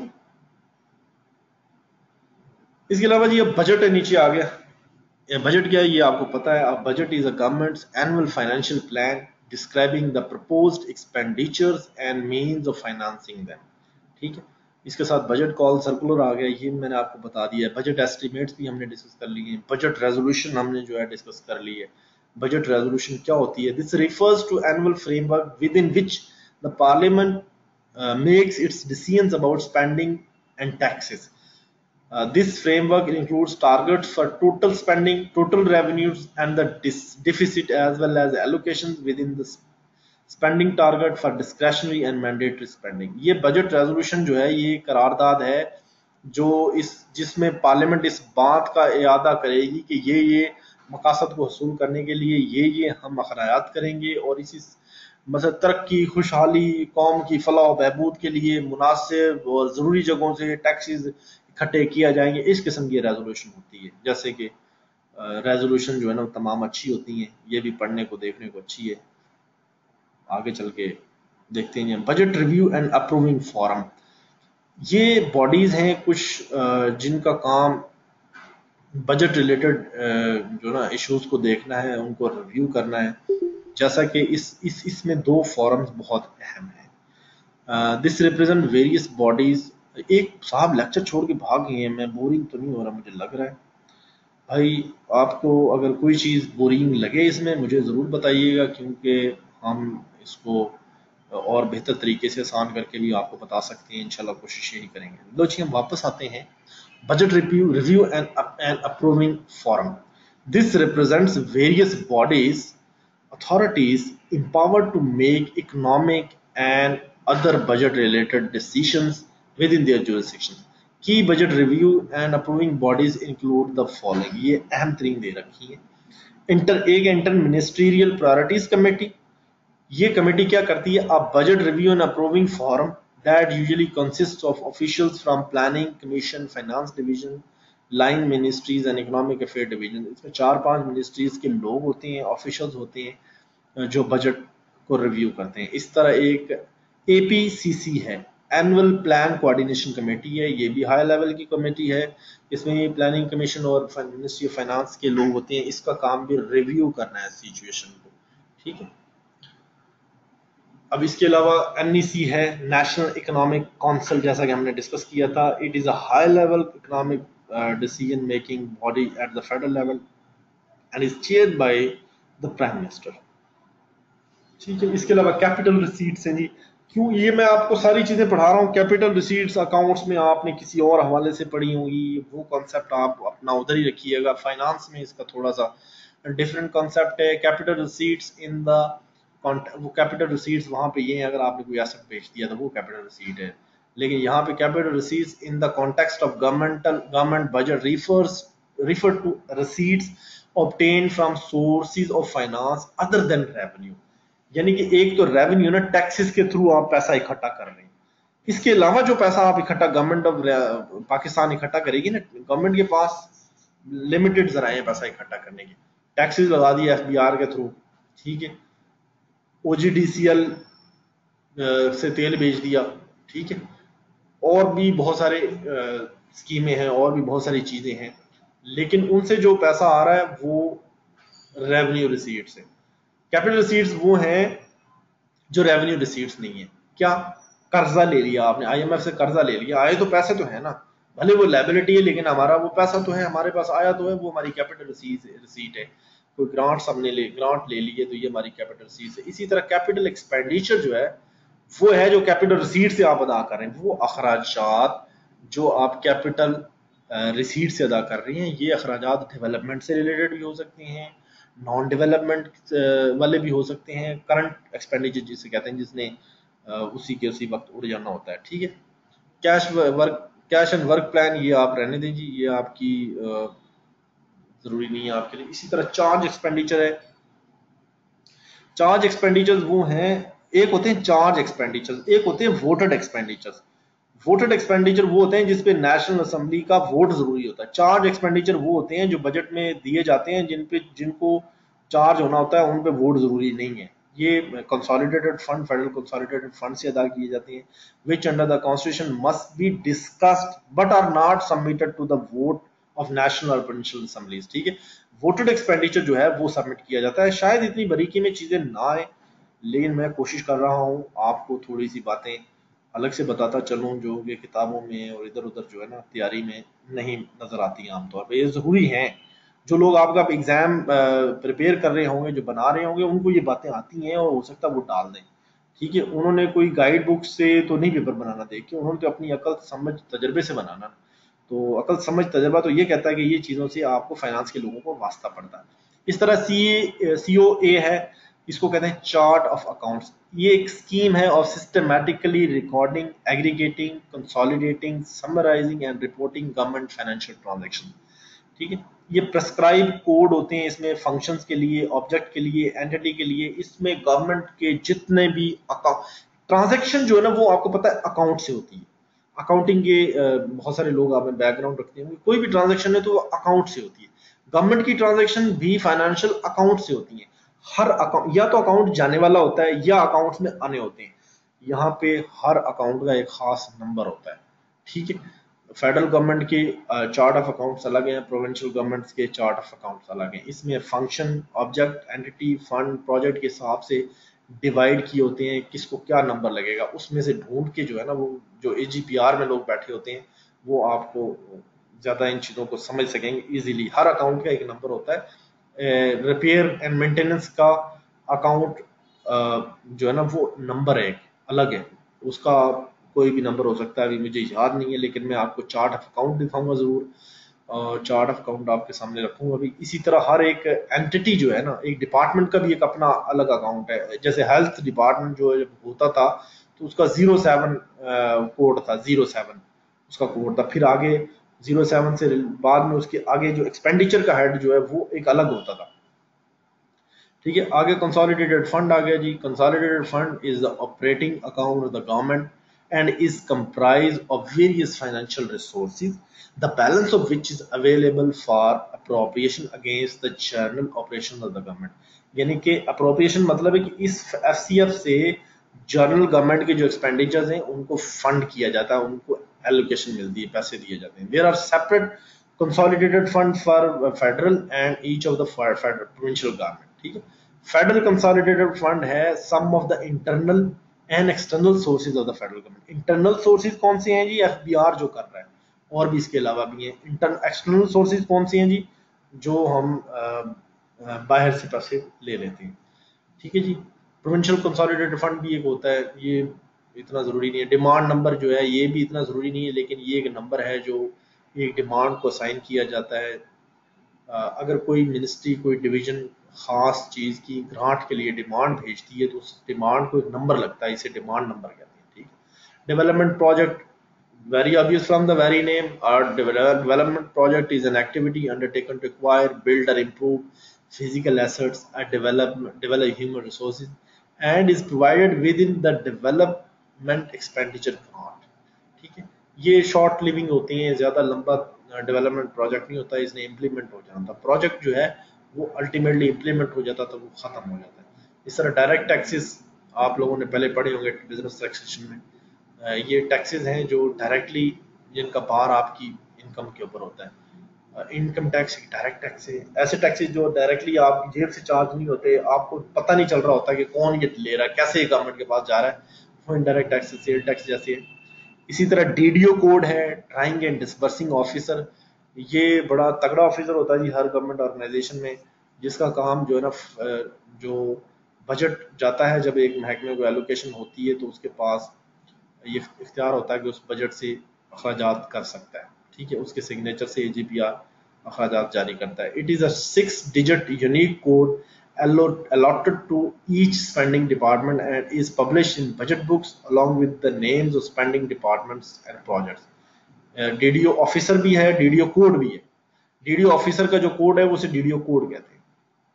[SPEAKER 1] इसके अलावा जी अब बजट है, नीचे आ गया। ये बजट क्या है ये आपको पता है। अब budget is a government's annual financial plan describing the proposed expenditures and means of financing them, ठीक है। इसके साथ बजट कॉल सर्कुलर आ गया, ये मैंने आपको बता दिया है। बजट एस्टिमेट्स भी हमने डिस्कस कर लिए हैं। बजट रेजोल्यूशन हमने जो है डिस्कस कर ली है। बजट रेजोल्यूशन क्या होती है? This refers to annual framework within which the parliament makes its decisions about spending and taxes. Uh, this framework includes targets for total spending, total revenues, and the deficit, as well as allocations within the spending target for discretionary and mandatory spending। ये budget resolution जो है ये करारदाद है जो इस जिसमें parliament इस बात का इरादा करेगी कि ये ये मकासद को हासिल करने के लिए ये ये हम अखराजात करेंगे और इसी मतलब तरक्की, खुशहाली, कौम की फलाह बहबूद के लिए मुनासिब और ज़रूरी जगहों से टैक्सेस इकट्ठे किया जाएंगे। इस किस्म की रेजोल्यूशन होती है। जैसे कि रेजोल्यूशन जो है ना तमाम अच्छी होती हैं, ये भी पढ़ने को देखने को अच्छी है। आगे चल के देखते हैं। Budget review and approving forum, ये बॉडीज हैं कुछ जिनका काम बजट रिलेटेड जो ना इश्यूज को देखना है, उनको रिव्यू करना है। जैसा कि इस इस इसमें दो फॉरम्स बहुत अहम हैं। This represent various bodies. एक साहब लेक्चर छोड़ के भाग गए हैं, मैं बोरिंग तो नहीं हो रहा मुझे लग रहा है भाई। आपको अगर कोई चीज़ बोरिंग लगे इसमें मुझे ज़रूर बताइएगा, क्योंकि हम इसको और बेहतर तरीके से आसान करके भी आपको बता सकते हैं। इंशाल्लाह कोशिश यही करेंगे। लो जी हम वापस आते हैं। Budget review review and and approving forum, this represents various bodies authorities empowered to make economic and other budget related decisions within their jurisdiction. Key budget review and approving bodies include the following. ये अहम तरीन दे रखी है. Inter एक inter ministerial priorities committee. ये committee क्या करती है? A budget review and approving forum that usually consist of officials from planning commission, finance division, line ministries and economic affair division. इसमें चार पांच मिनिस्ट्रीज के लोग होते हैं, ऑफिशियल्स होते हैं जो बजट को रिव्यू करते हैं. इस तरह एक एपीसीसी है, एनुअल प्लान कोऑर्डिनेशन कमेटी है. ये भी हाई लेवल की कमेटी है. इसमें प्लानिंग कमीशन और मिनिस्ट्री ऑफ फाइनेंस के लोग होते हैं. इसका काम भी रिव्यू करना है सिचुएशन को. ठीक है. अब इसके अलावा एनईसी है, नेशनल इकोनॉमिक काउंसिल, जैसा कि हमने डिस्कस किया था. It is a high level economic decision making body at the federal level and is chaired by the prime minister. ठीक है. इसके अलावा कैपिटल रिसीट्स हैं जी. क्यों ये मैं आपको सारी चीजें पढ़ा रहा हूँ? कैपिटल रिसीट्स अकाउंट्स में आपने किसी और हवाले से पढ़ी होंगी, वो कॉन्सेप्ट आप अपना उधर ही रखिएगा. फाइनेंस में इसका थोड़ा सा डिफरेंट कॉन्सेप्ट है. कैपिटल रिसीट्स इन द वो कैपिटल रिसीट्स वहां पे ये है, अगर आपने कोई एसेट बेच दिया तो वो कैपिटल रिसीट है. लेकिन यहाँ पे capital receipts in the context of governmental government budget refers refer to receipts obtain from sources of finance other than revenue. यानी कि एक तो रेवेन्यू ना, टैक्सेस के थ्रू आप पैसा इकट्ठा कर रहे हैं. इसके अलावा जो पैसा आप इकट्ठा गवर्नमेंट ऑफ पाकिस्तान इकट्ठा करेगी ना, गवर्नमेंट के पास लिमिटेड जराए हैं पैसा इकट्ठा करने के. टैक्सेस लगा दिए एफबीआर के थ्रू. ठीक है. ओजीडीसीएल से तेल बेच दिया. ठीक है. और भी बहुत सारे स्कीमें हैं और भी बहुत सारी चीजें हैं, लेकिन उनसे जो पैसा आ रहा है वो रेवेन्यू रिसीट से. कैपिटल रिसीट्स वो हैं जो रेवेन्यू रिसीट्स नहीं है. क्या? कर्जा ले लिया आपने, आईएमएफ से कर्जा ले लिया. आए तो पैसे तो है ना, भले वो लायबिलिटी है लेकिन हमारा वो पैसा तो है, हमारे पास आया तो है, वो हमारी कैपिटल रिसीट है. कोई ग्रांट हमने ले ग्रांट ले लिए तो ये हमारी कैपिटल रिसीट है. इसी तरह कैपिटल एक्सपेंडिचर जो है वो है जो कैपिटल रिसीट से आप अदा कर रहे हैं. वो अखराजात जो आप कैपिटल रिसीट से अदा कर रही हैं, ये अखराजात डेवलपमेंट से रिलेटेड भी हो सकते हैं, नॉन डेवलपमेंट वाले भी हो सकते हैं, करंट एक्सपेंडिचर जिसे कहते हैं, जिसने उसी के उसी वक्त उड़ जाना होता है. ठीक है. Cash work cash and work plan ये आप रहने दें जी, ये आपकी जरूरी नहीं है आपके लिए. इसी तरह चार्ज एक्सपेंडिचर है. चार्ज एक्सपेंडिचर्स वो हैं, एक होते हैं चार्ज एक्सपेंडिचर्स, एक होते हैं वोटेड एक्सपेंडिचर्स. वोटेड एक्सपेंडिचर वो होते हैं जिसपे नेशनल असेंबली का वोट जरूरी होता है. चार्ज एक्सपेंडिचर वो होते हैं जो बजट में दिए जाते हैं, जिन पे जिनको चार्ज होना होता है उन पे वोट जरूरी नहीं है. ये consolidated fund, federal consolidated fund से अदा किए जाते हैं, which under the constitution must be discussed but are not submitted to the vote of national और प्रोविंशियल असेंबलीज. ठीक है. वोटेड एक्सपेंडिचर जो है वो सबमिट किया जाता है. शायद इतनी बारीकी में चीजें ना आए, लेकिन मैं कोशिश कर रहा हूँ आपको थोड़ी सी बातें अलग से बताता चलूँ जो ये किताबों में और इधर उधर जो है ना तैयारी में नहीं नजर आती आमतौर पर. ये जरूरी है. जो लोग आपका एग्जाम प्रिपेयर कर रहे होंगे, जो बना रहे होंगे, उनको ये बातें आती हैं और हो सकता है वो डाल दें. ठीक है. उन्होंने कोई गाइड बुक से तो नहीं पेपर बनाना देख के, उन्होंने तो अपनी अकल समझ तजर्बे से बनाना. तो अकल समझ तजर्बा तो ये कहता है कि ये चीज़ों से आपको फाइनेंस के लोगों को वास्ता पड़ता है. इस तरह सी सी ओ ए है, इसको कहते हैं चार्ट ऑफ अकाउंट्स. ये एक स्कीम है of systematically recording, aggregating, consolidating, summarising and reporting government financial transaction. ठीक है. ये प्रेस्क्राइब कोड होते हैं इसमें, फंक्शंस के लिए, ऑब्जेक्ट के लिए, एंटिटी के लिए. इसमें गवर्नमेंट के जितने भी अकाउंट ट्रांजैक्शन जो है ना वो आपको पता है अकाउंट से होती है. अकाउंटिंग के बहुत सारे लोग आपने बैकग्राउंड रखते होंगे, कोई भी ट्रांजैक्शन है तो वो अकाउंट से होती है. गवर्नमेंट की ट्रांजैक्शन भी फाइनेंशियल अकाउंट से होती है. हर अकाउंट या तो अकाउंट जाने वाला होता है या अकाउंट्स में आने होते हैं. यहाँ पे हर अकाउंट का एक खास नंबर होता है. ठीक है. फेडरल गवर्नमेंट के चार्ट ऑफ अकाउंट्स अलग हैं, प्रोविंशियल गवर्नमेंट्स के चार्ट ऑफ अकाउंट्स अलग हैं. इसमें function, object, entity, fund, project के हिसाब से डिवाइड किए होते हैं, किसको क्या नंबर लगेगा, उसमें से ढूंढ के जो है ना वो जो एजीपीआर में लोग बैठे होते हैं वो आपको ज्यादा इन चीजों को समझ सकेंगे इजीली. हर अकाउंट का एक नंबर होता है. रिपेयर एंड मेंटेनेंस का अकाउंट जो है ना वो नंबर है, अलग है. उसका कोई भी नंबर हो सकता है, अभी मुझे याद नहीं है, लेकिन मैं आपको चार्ट ऑफ अकाउंट दिखाऊंगा जरूर. चार्ट ऑफ अकाउंट आपके सामने रखूंगा अभी। इसी तरह हर एक एंटिटी जो है ना, एक डिपार्टमेंट का भी एक अपना अलग अकाउंट है। जैसे हेल्थ डिपार्टमेंट जो जब होता था तो उसका जीरो सेवन कोड था, जीरो सेवन उसका कोड था। फिर आगे जीरो सेवन से बाद में उसके आगे जो एक्सपेंडिचर का हेड जो है वो एक अलग होता था। ठीक है, आगे कंसोलिडेटेड फंड आ गया जी। Consolidated fund is the operating account of the government and is comprised of various financial resources, the balance of which is available for appropriation against the general operations of the government। यानी कि appropriation मतलब है कि इस F C F से general government के जो expenditures हैं उनको फंड किया जाता है, उनको एलोकेशन मिलती है, पैसे दिए जाते हैं। There are separate consolidated fund for federal and each of the federal provincial government। ठीक है, फेडरल कंसोलिडेटेड फंड है sum of the internal and external sources of the federal government. Internal sources कौन से हैं जी? एफ बी आर जो कर रहा है, और भी इसके अलावा भी हैं। इंटर एक्सटर्नल सोर्सेज कौन से हैं जी? जो हम आ, आ, बाहर से पैसे ले लेते हैं। ठीक है जी। प्रोविंशियल कंसोलिडेटेड फंड भी एक होता है, ये इतना जरूरी नहीं है। डिमांड नंबर जो है ये भी इतना जरूरी नहीं है, लेकिन ये एक नंबर है जो एक डिमांड को असाइन किया जाता है। अगर कोई मिनिस्ट्री, कोई डिवीजन खास चीज की ग्रांट के लिए डिमांड भेजती है तो उस डिमांड को एक नंबर लगता है, इसे डिमांड नंबर कहते हैं। ठीक है। Development project, very obvious from the very name, our development project is an activity undertaken to acquire, build or improve physical assets and develop develop human resources, and is provided within the development expenditure grant। ठीक है, ये short living होती हैं, ज्यादा लंबा development project नहीं होता, इसने इम्प्लीमेंट हो जाना था। प्रोजेक्ट जो है वो अल्टीमेटली इम्प्लीमेंट हो जाता तो वो खत्म हो जाता है। इस तरह डायरेक्ट टैक्सेस आप लोगों ने पहले पढ़े होंगे बिजनेस टैक्सेशन में। ये टैक्सेस हैं जो डायरेक्टली जिनका भार आपकी इनकम के ऊपर होता है। इनकम टैक्स एक डायरेक्ट टैक्स है। ऐसे टैक्सेस जो डायरेक्टली आपकी जेब से चार्ज नहीं होते, आपको पता नहीं चल रहा होता कि कौन ये ले रहा है, कैसे ये गवर्नमेंट के पास जा रहा है, वो इनडायरेक्ट टैक्स, सेल टैक्स जैसे है। इसी तरह डीडीओ कोड है, ड्राइंग एंड डिस्बर्सिंग ऑफिसर। ये बड़ा तगड़ा ऑफिसर होता है जी हर गवर्नमेंट ऑर्गेनाइजेशन में, जिसका काम जो है ना, जो बजट जाता है, जब एक महकमे को एलोकेशन होती है तो उसके पास ये इख्तियार होता है कि उस बजट से अखराजात कर सकता है। ठीक है, उसके सिग्नेचर से ए जी पी आर अखराजात जारी करता है। It is a six digit unique code allotted to each spending department and is published in budget books along with the names of spending departments and projects। DDO officer भी है, DDO code भी है। DDO officer का जो code है वो उसे DDO code कहते हैं।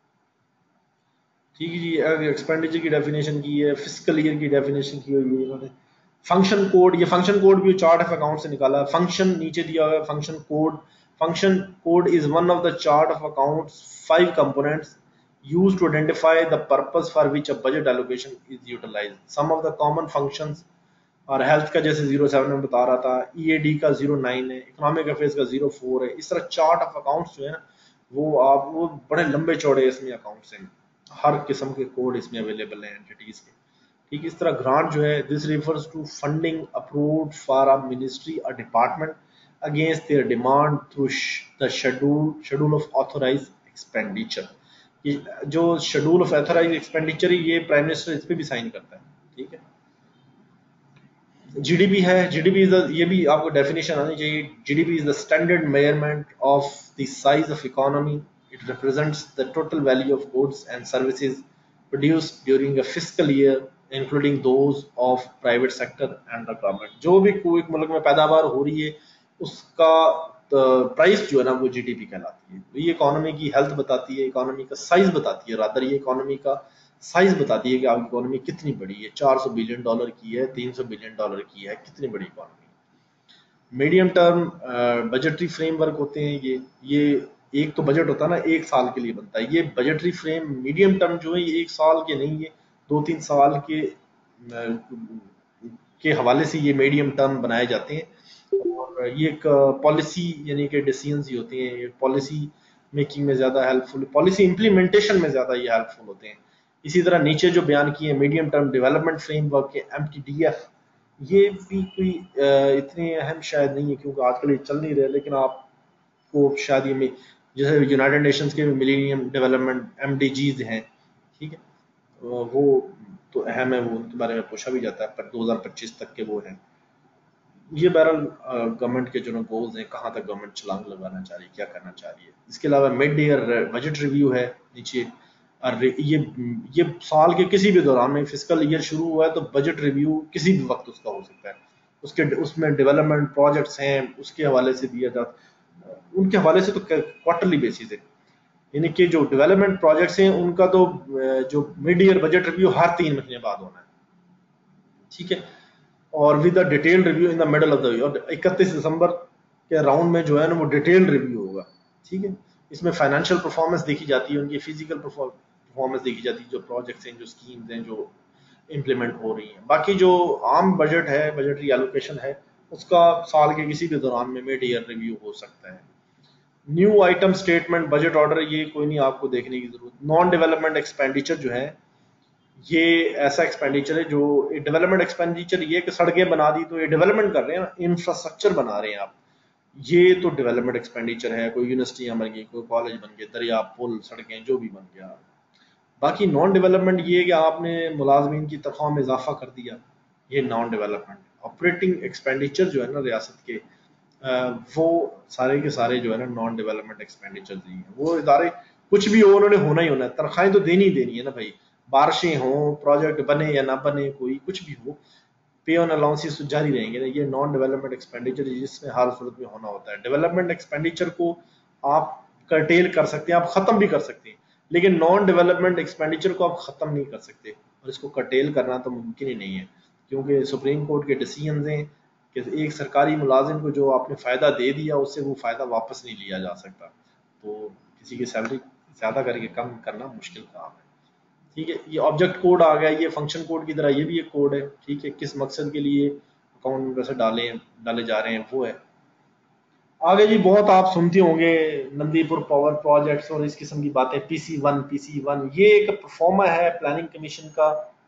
[SPEAKER 1] ठीक है जी। एक्सपेंडिचर की डेफिनेशन की है, फिस्कल ईयर की डेफिनेशन की हुई है इन्होंने। फंक्शन कोड, ये फंक्शन कोड भी चार्ट ऑफ अकाउंट से निकाला है। फंक्शन नीचे दिया हुआ है, function code. Function code is one of the chart of accounts five components used to identify the purpose for which a budget allocation is utilized। some of the common functions, और health का जैसे zero seven में बता रहा था, E A D का zero nine है, economic affairs का जीरो फोर है। इस तरह चार्ट ऑफ अकाउंट्स जो है ना, वो आप वो बड़े लंबे चौड़े इसमें अकाउंट्स हैं, हर किस्म के कोड इसमें अवेलेबल हैं एंटिटीज के। ठीक, इस तरह ग्रांट जो है, this refers to funding approved for a ministry और department against their demand through the schedule schedule of authorize expenditure. जो शेड्यूल ऑफ ऑथोराइज एक्सपेंडिचर, ये प्राइम मिनिस्टर इस पे भी साइन करता है। ठीक है। जीडीपी है, जीडीपी इज ये भी आपको डेफिनेशन आनी चाहिए। GDP is the standard measurement of the size of economy. It represents the total value of goods and services produced during a fiscal year including those of private sector and the government. जो भी कोई मुल्क में पैदावार हो रही है उसका प्राइस जो है ना वो जीडीपी कहलाती है। ये इकोनॉमी की हेल्थ बताती है, इकोनॉमी का साइज बताती है, रादर ये इकोनॉमी का साइज बताती है कि आपकी इकोनॉमी कितनी बड़ी है। चार सौ बिलियन डॉलर की है, तीन सौ बिलियन डॉलर की है, कितनी बड़ी economy. Medium term budgetary framework होते हैं ये ये एक तो बजट होता है ना, एक साल के लिए बनता है। ये बजटरी फ्रेम मीडियम टर्म जो है ये एक साल के नहीं है, दो तीन साल के के हवाले से ये मीडियम टर्म बनाए जाते हैं। और ये एक पॉलिसी यानी कि डिसीजंस ही होते हैं, ये पॉलिसी मेकिंग में ज्यादा हेल्पफुल, पॉलिसी इंप्लीमेंटेशन में ज्यादा ये हेल्पफुल होते हैं। इसी तरह नीचे जो बयान किए मीडियम टर्म डेवलपमेंट फ्रेमवर्क के एम टी डी एफ, ये भी कोई इतने अहम शायद नहीं है क्योंकि आजकल ये चल नहीं रहे, लेकिन आपको शायद ये में जैसे यूनाइटेड नेशंस के millennium development M D Gs हैं। ठीक है, वो तो अहम है, वो उनके बारे में पूछा भी जाता है, पर दो हज़ार पच्चीस तक के वो हैं। ये बहरहाल गवर्नमेंट के जो गोल्स हैं, कहाँ तक गवर्नमेंट छलांग लगाना चाह रही है, क्या करना चाह रही है। इसके अलावा मिड ईयर बजट रिव्यू है नीचे। और ये ये साल के किसी भी दौरान में फिजिकल ईयर शुरू हुआ है तो बजट रिव्यू किसी भी वक्त उसका हो सकता है। उसके उसमें डेवलपमेंट प्रोजेक्ट्स हैं उसके हवाले से दिया जाता, उनके हवाले से तो क्वार्टरली बेसिस है, यानी कि जो डेवलपमेंट प्रोजेक्ट्स हैं उनका तो जो मिड ईयर बजट रिव्यू हर तीन महीने बाद होना है, ठीक है। और with the detailed review in the middle of the year, इकतीस दिसंबर के राउंड में जो है ना वो डिटेल्ड रिव्यू होगा, ठीक है। इसमें फाइनेंशियल परफॉर्मेंस देखी जाती है, उनकी फिजिकल परफॉर्मेंस देखी जाती है, जो प्रोजेक्ट्स हैं, जो स्कीम्स हैं, जो इम्प्लीमेंट हो रही हैं। बाकी जो आम बजट है, बजटरी एलोकेशन है, उसका साल के किसी भी दौरान में मिड ईयर रिव्यू हो सकता है। New item statement budget order, ये कोई नहीं आपको देखने की जरूरत। नॉन डेवलपमेंट एक्सपेंडिचर जो है, ये ऐसा एक्सपेंडिचर है जो डेवलपमेंट एक्सपेंडिचर, ये कि सड़कें बना दी तो ये डेवलपमेंट कर रहे हैं, इंफ्रास्ट्रक्चर बना रहे हैं आप, ये तो डेवलपमेंट एक्सपेंडिचर है। कोई यूनिवर्सिटियां बन गई, कोई कॉलेज बन गए, दरिया, पुल, सड़कें, जो भी बन गया। बाकी नॉन डेवलपमेंट ये कि आपने मुलाजमीन की तनख्वाह में इजाफा कर दिया, ये नॉन डेवलपमेंट। ऑपरेटिंग एक्सपेंडिचर जो है ना रियासत के, वो सारे के सारे जो है ना नॉन डेवलपमेंट एक्सपेंडिचर ही हैं। वो इदारे कुछ भी हो, उन्होंने होना ही होना है, तनख्वाहें तो देनी ही देनी है ना भाई, बारिशें हों, प्रोजेक्ट बने या ना बने, कोई कुछ भी हो, पे ऑन अलाउंसेस तो जारी रहेंगे ना। ये नॉन डेवलपमेंट एक्सपेंडिचर जिसमें हर सूरत में होना होता है। डेवलपमेंट एक्सपेंडिचर को आप कर्टेल कर सकते हैं, आप खत्म भी कर सकते हैं, लेकिन नॉन डेवलपमेंट एक्सपेंडिचर को आप खत्म नहीं कर सकते, और इसको कर्टेल करना तो मुमकिन ही नहीं है, क्योंकि सुप्रीम कोर्ट के डिसीजन हैं कि एक सरकारी मुलाजिम को जो आपने फ़ायदा दे दिया उससे वो फ़ायदा वापस नहीं लिया जा सकता। तो किसी की सैलरी ज़्यादा करके कम करना मुश्किल काम है, ठीक है। ये ऑब्जेक्ट कोड आ गया, ये फंक्शन कोड की तरह ये भी एक कोड है, ठीक है। किस मकसद के लिए अकाउंट में पैसे डाले डाले जा रहे हैं वो है। आगे जी बहुत आप सुनते होंगे नंदीपुर पावर प्रोजेक्ट्स और इस किस्म की बातें, पीसी वन पीसी वन, ये एक परफॉर्मा है प्लानिंग कमीशन का।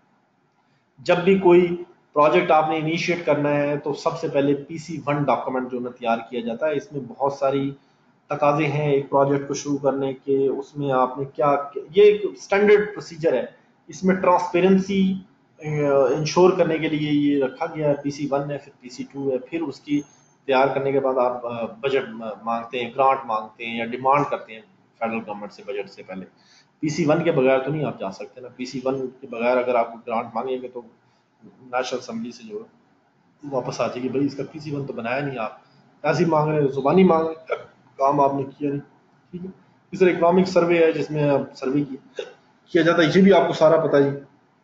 [SPEAKER 1] जब भी कोई प्रोजेक्ट आपने इनिशिएट करना है तो सबसे पहले पीसी वन डॉक्यूमेंट जो ना तैयार किया जाता है। इसमें बहुत सारी तकाजे हैं एक प्रोजेक्ट को शुरू करने के, उसमें आपने क्या, ये एक स्टैंडर्ड प्रोसीजर है। इसमें ट्रांसपेरेंसी इंश्योर करने के लिए ये रखा गया है। पीसी वन है, फिर पीसी टू है, फिर उसकी तैयार करने के बाद आप बजट मांगते हैं, ग्रांट मांगते हैं या डिमांड करते हैं फेडरल गवर्नमेंट से बजट से पहले। पीसी वन के बगैर तो नहीं आप जा सकते ना। पीसी वन के बगैर अगर आप ग्रांट मांगेंगे तो नेशनल असेंबली से जो वापस आ जाएगी, भाई इसका पीसी वन तो बनाया नहीं, आप ऐसे ही मांग रहे हो, जुबानी मांग रहे, काम आपने किया नहीं, ठीक है। इस तरह इकोनॉमिक सर्वे है जिसमें आप सर्वे किया जाता है, ये भी आपको सारा पता है जी।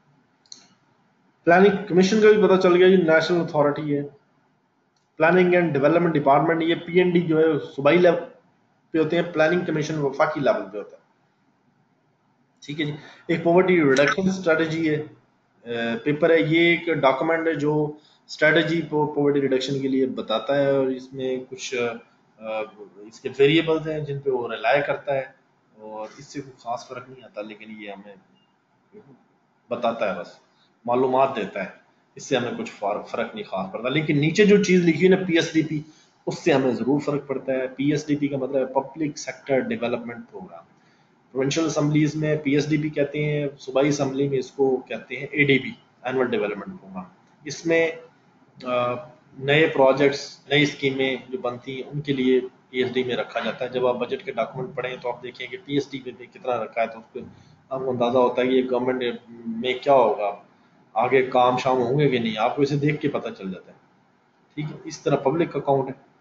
[SPEAKER 1] प्लानिंग कमीशन का भी पता चल गया जी, नेशनल अथॉरिटी है। प्लानिंग एंड डेवलपमेंट डिपार्टमेंट, ये पीएनडी जो है सूबाई लेवल पे होते हैं, प्लानिंग कमीशन वफाकी लेवल पे होता है, ठीक है जी। एक पॉवर्टी रिडक्शन स्ट्रेटजी है, पेपर है, ये एक डॉक्यूमेंट है जो स्ट्रेटजी पॉवर्टी रिडक्शन के लिए बताता है, और इसमें कुछ इसके वेरिएबल्स हैं जिन पे वो रिलाय करता है, और इससे कोई खास फर्क नहीं आता, लेकिन ये हमें बताता है, बस मालूमात देता है, इससे हमें कुछ फर्क नहीं खास पड़ता। लेकिन नीचे जो चीज़ लिखी है ना पीएसडीपी, उससे हमें ज़रूर फर्क पड़ता है। पीएसडीपी का मतलब है public sector development programme. Provincial assemblies में पीएसडीपी कहते हैं, सूबाई असम्बली में इसको कहते हैं एडीबी, एनुअल डेवलपमेंट प्रोग्राम। इसमें नए प्रोजेक्ट्स, नई स्कीमें जो बनती हैं उनके लिए पीएसडी में रखा जाता है। जब आप बजट के डॉक्यूमेंट पढ़ें तो आप देखें कि पीएसडी में कितना रखा है, तो उसको आपको अंदाज़ा होता है कि ये गवर्नमेंट में क्या होगा, आगे काम शाम होंगे कि नहीं, आपको इसे देख के पता चल जाता है, ठीक है। इस तरह पब्लिक अकाउंट है।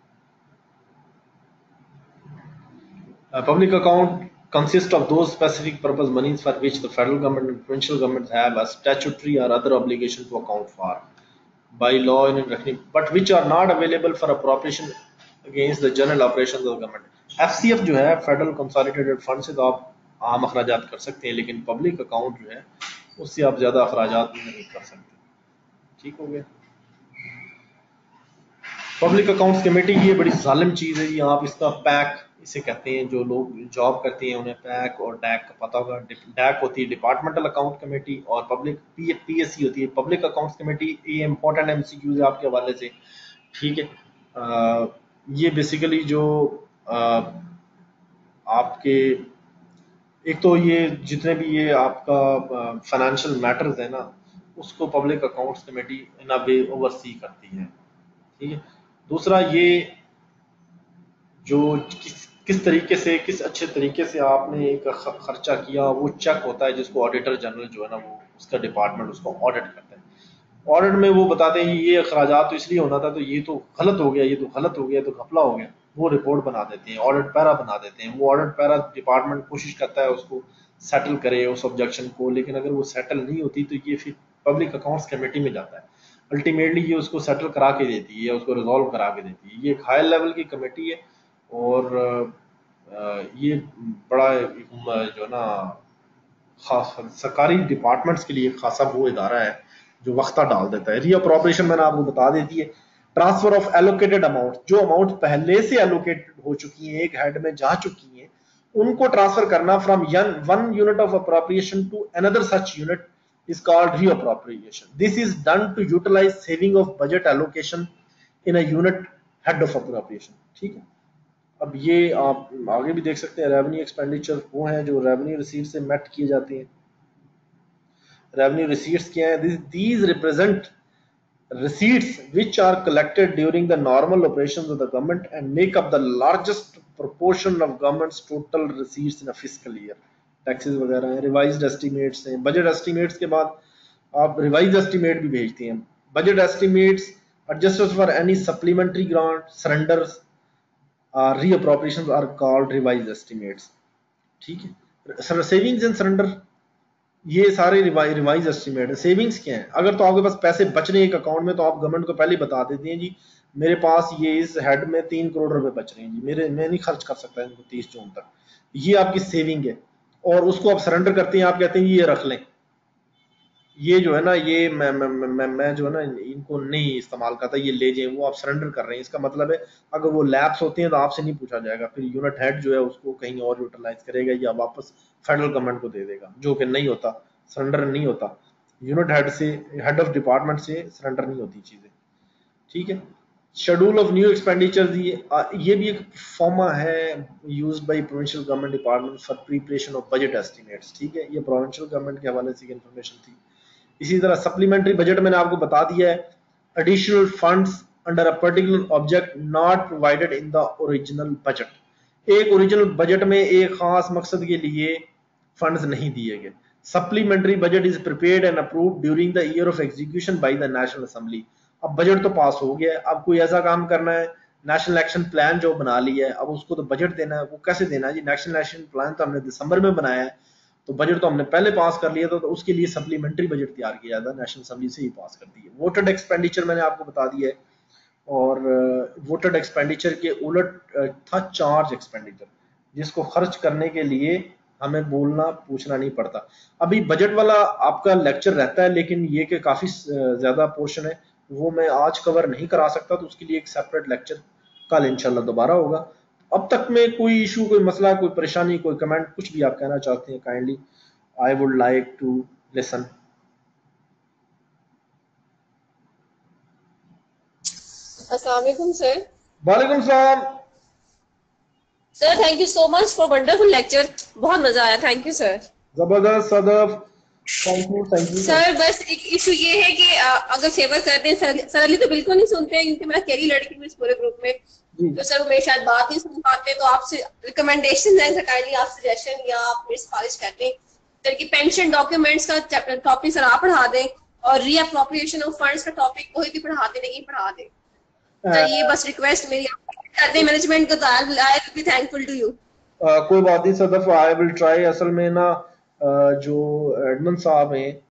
[SPEAKER 1] Uh, public account consists of those specific purpose monies for which the federal government and provincial governments have a statutory or other obligation to account for by law in reckoning, but which are not available for appropriation against the general operations of the government. F C F जो है federal consolidated fund से तो आप आम अखराजात कर सकते हैं, लेकिन पब्लिक अकाउंट जो है उससे आप ज्यादा अखराजात नहीं कर सकते, ठीक हो गया। पब्लिक अकाउंट्स कमेटी ये बड़ी जालिम चीज़ है जी। आप इसका पैक इसे कहते हैं, जो लोग जॉब करते हैं उन्हें पैक और डैक का पता होगा। डैक होती है डिपार्टमेंटल अकाउंट कमेटी, और पब्लिक पी पीएससी होती है पब्लिक अकाउंट्स कमेटी। ये इंपॉर्टेंट एमसीक्यूज है आपके हवाले से, ठीक है। आ, ये बेसिकली जो आ, आपके एक तो ये जितने भी ये आपका फाइनेंशियल मैटर्स है ना, उसको public accounts committee in a way oversee करती है, ठीक है। दूसरा ये जो किस किस तरीके से, किस अच्छे तरीके से आपने एक खर्चा किया, वो चेक होता है, जिसको ऑडिटर जनरल जो है ना वो उसका डिपार्टमेंट उसको ऑडिट करता है। ऑडिट में वो बताते हैं ये अखराजात तो इसलिए होना था, तो ये तो गलत हो गया, ये तो गलत हो गया, तो घपला हो गया। वो रिपोर्ट बना देते हैं, ऑडिट पैरा बना देते हैं। वो ऑडिट पैरा डिपार्टमेंट कोशिश करता है उसको सेटल करे उस ऑब्जेक्शन को, लेकिन अगर वो सेटल नहीं होती तो ये फिर पब्लिक अकाउंट्स कमेटी में जाता है। अल्टीमेटली ये उसको सेटल करा के देती है, उसको रिजॉल्व करा के देती है। ये एक हाई लेवल की कमेटी है, और ये बड़ा जो है ना खास सरकारी डिपार्टमेंट्स के लिए खासा वो इदारा है जो वक्ता डाल देता है। रीअप्रोप्रिएशन मैंने आपको बता देती है, ट्रांसफर ऑफ एलोकेटेड अमाउंट, जो अमाउंट पहले से एलोकेटेड हो चुकी है, एक हेड में जा चुकी है, उनको ट्रांसफर करना from one unit of appropriation to another such unit is called reappropriation. This is done to utilize saving of budget allocation in a unit head of appropriation. ठीक है। अब ये आप आगे भी देख सकते हैं, रेवेन्यू एक्सपेंडिचर वो हैं जो रेवेन्यू रिसीट से मेट किए जाते हैं। रेवेन्यू रिसीट्स क्या है? These represent receipts which are collected during the normal operations of the government and make up the largest proportion of government's total receipts in a fiscal year. Taxes वगैरह हैं, revised estimates हैं। Budget estimates के बाद आप revised estimate भी भेजते हैं। Budget estimates, adjustments for any supplementary grant, surrenders, reappropriations are called revised estimates. ठीक है। सर सेविंग्स एंड सरेंडर ये सारे रिवाइज रिवाइज एस्टिमेट है। सेविंग्स क्या है? अगर तो आपके पास पैसे बच रहे हैं एक अकाउंट में, तो आप गवर्नमेंट को पहले ही बता देते हैं जी मेरे पास ये इस हेड में तीन करोड़ रुपए बच रहे हैं जी, मेरे मैं नहीं खर्च कर सकता इनको तीस जून तक। ये आपकी सेविंग है, और उसको आप सरेंडर करते हैं। आप कहते हैं ये रख लें, ये जो है ना ये मैं मैं मैं, मैं जो है ना इनको नहीं इस्तेमाल करता, ये ले जाए। वो आप सरेंडर कर रहे हैं। इसका मतलब है अगर वो लैप्स होते हैं तो आपसे नहीं पूछा जाएगा, फिर यूनिट हेड जो है उसको कहीं और यूटिलाइज करेगा या वापस फेडरल गवर्नमेंट को दे देगा, जो कि नहीं होता, सरेंडर नहीं होता। यूनिट हेड से, हेड ऑफ डिपार्टमेंट से सरेंडर नहीं होती चीजें। ठीक है। शेड्यूल ऑफ न्यू एक्सपेंडिचर, ये ये भी एक फॉर्मा है used by provincial government department for preparation of budget estimates. ठीक है। ये प्रोविंशियल गवर्नमेंट के हवाले से इंफॉर्मेशन थी। इसी तरह सप्लीमेंट्री बजट मैंने आपको बता दिया है, additional funds under a particular object not provided in the original budget. एक ओरिजिनल बजट में एक खास मकसद के लिए फंड्स नहीं दिए गए। Supplementary budget is prepared and approved during the year of execution by the national assembly. अब बजट तो पास हो गया है, अब कोई ऐसा काम करना है, नेशनल एक्शन प्लान जो बना लिया है, अब उसको तो बजट देना है। वो कैसे देना है जी? नेशनल एक्शन प्लान तो हमने दिसंबर में बनाया है, तो बजट तो हमने पहले पास कर लिया था, तो उसके लिए सप्लीमेंट्री बजट तैयार किया था, नेशनल असेंबली से ही पास कर दी है। वोटेड एक्सपेंडिचर मैंने आपको बता दिया है, और वोटेड एक्सपेंडिचर के उलट था चार्ज एक्सपेंडिचर, जिसको खर्च करने के लिए हमें बोलना पूछना नहीं पड़ता। अभी बजट वाला आपका लेक्चर रहता है, लेकिन ये कि काफी ज्यादा पोर्शन है, वो मैं आज कवर नहीं करा सकता, तो उसके लिए एक सेपरेट लेक्चर कल इंशाल्लाह दोबारा होगा। अब तक में कोई इशू, कोई मसला, कोई परेशानी, कोई कमेंट, कुछ भी आप कहना चाहते हैं, kindly I would like to listen.
[SPEAKER 2] अस्सलाम वालेकुम सर।
[SPEAKER 1] वालेकुम सलाम
[SPEAKER 2] sir, thank you so much for wonderful lecture, बहुत मजा आया। Thank you sir.
[SPEAKER 1] जबरदस्त Sadaf, thank you thank you
[SPEAKER 2] sir बस एक इशू ये है कि आ, अगर फेवर करते हैं, सरली तो बिल्कुल नहीं सुनते हैं, क्योंकि मैं अकेली लड़की हूँ इस पूरे ग्रुप में, तो सर वो मेरी शायद बात नहीं सुन पाते। तो आपसे रिकमेंडेशन है, काइंडली आप सजेशन या आप मेरी सिफारिश कर दें सर कि पेंशन डॉक्यूमेंट्स का टॉपिक सर आप पढ़ा दें, और रीअप्रोप्रिएशन ऑफ फंड्स का टॉपिक कोई भी पढ़ा दें, नहीं पढ़ा दें सर। ये बस रिक्वेस्ट मेरी करते हैं मैनेजमेंट को, तो I will be thankful to you.
[SPEAKER 1] कोई बात नहीं सदफ, आई विल ट्राई। असल में ना uh, जो एडमन साहब हैं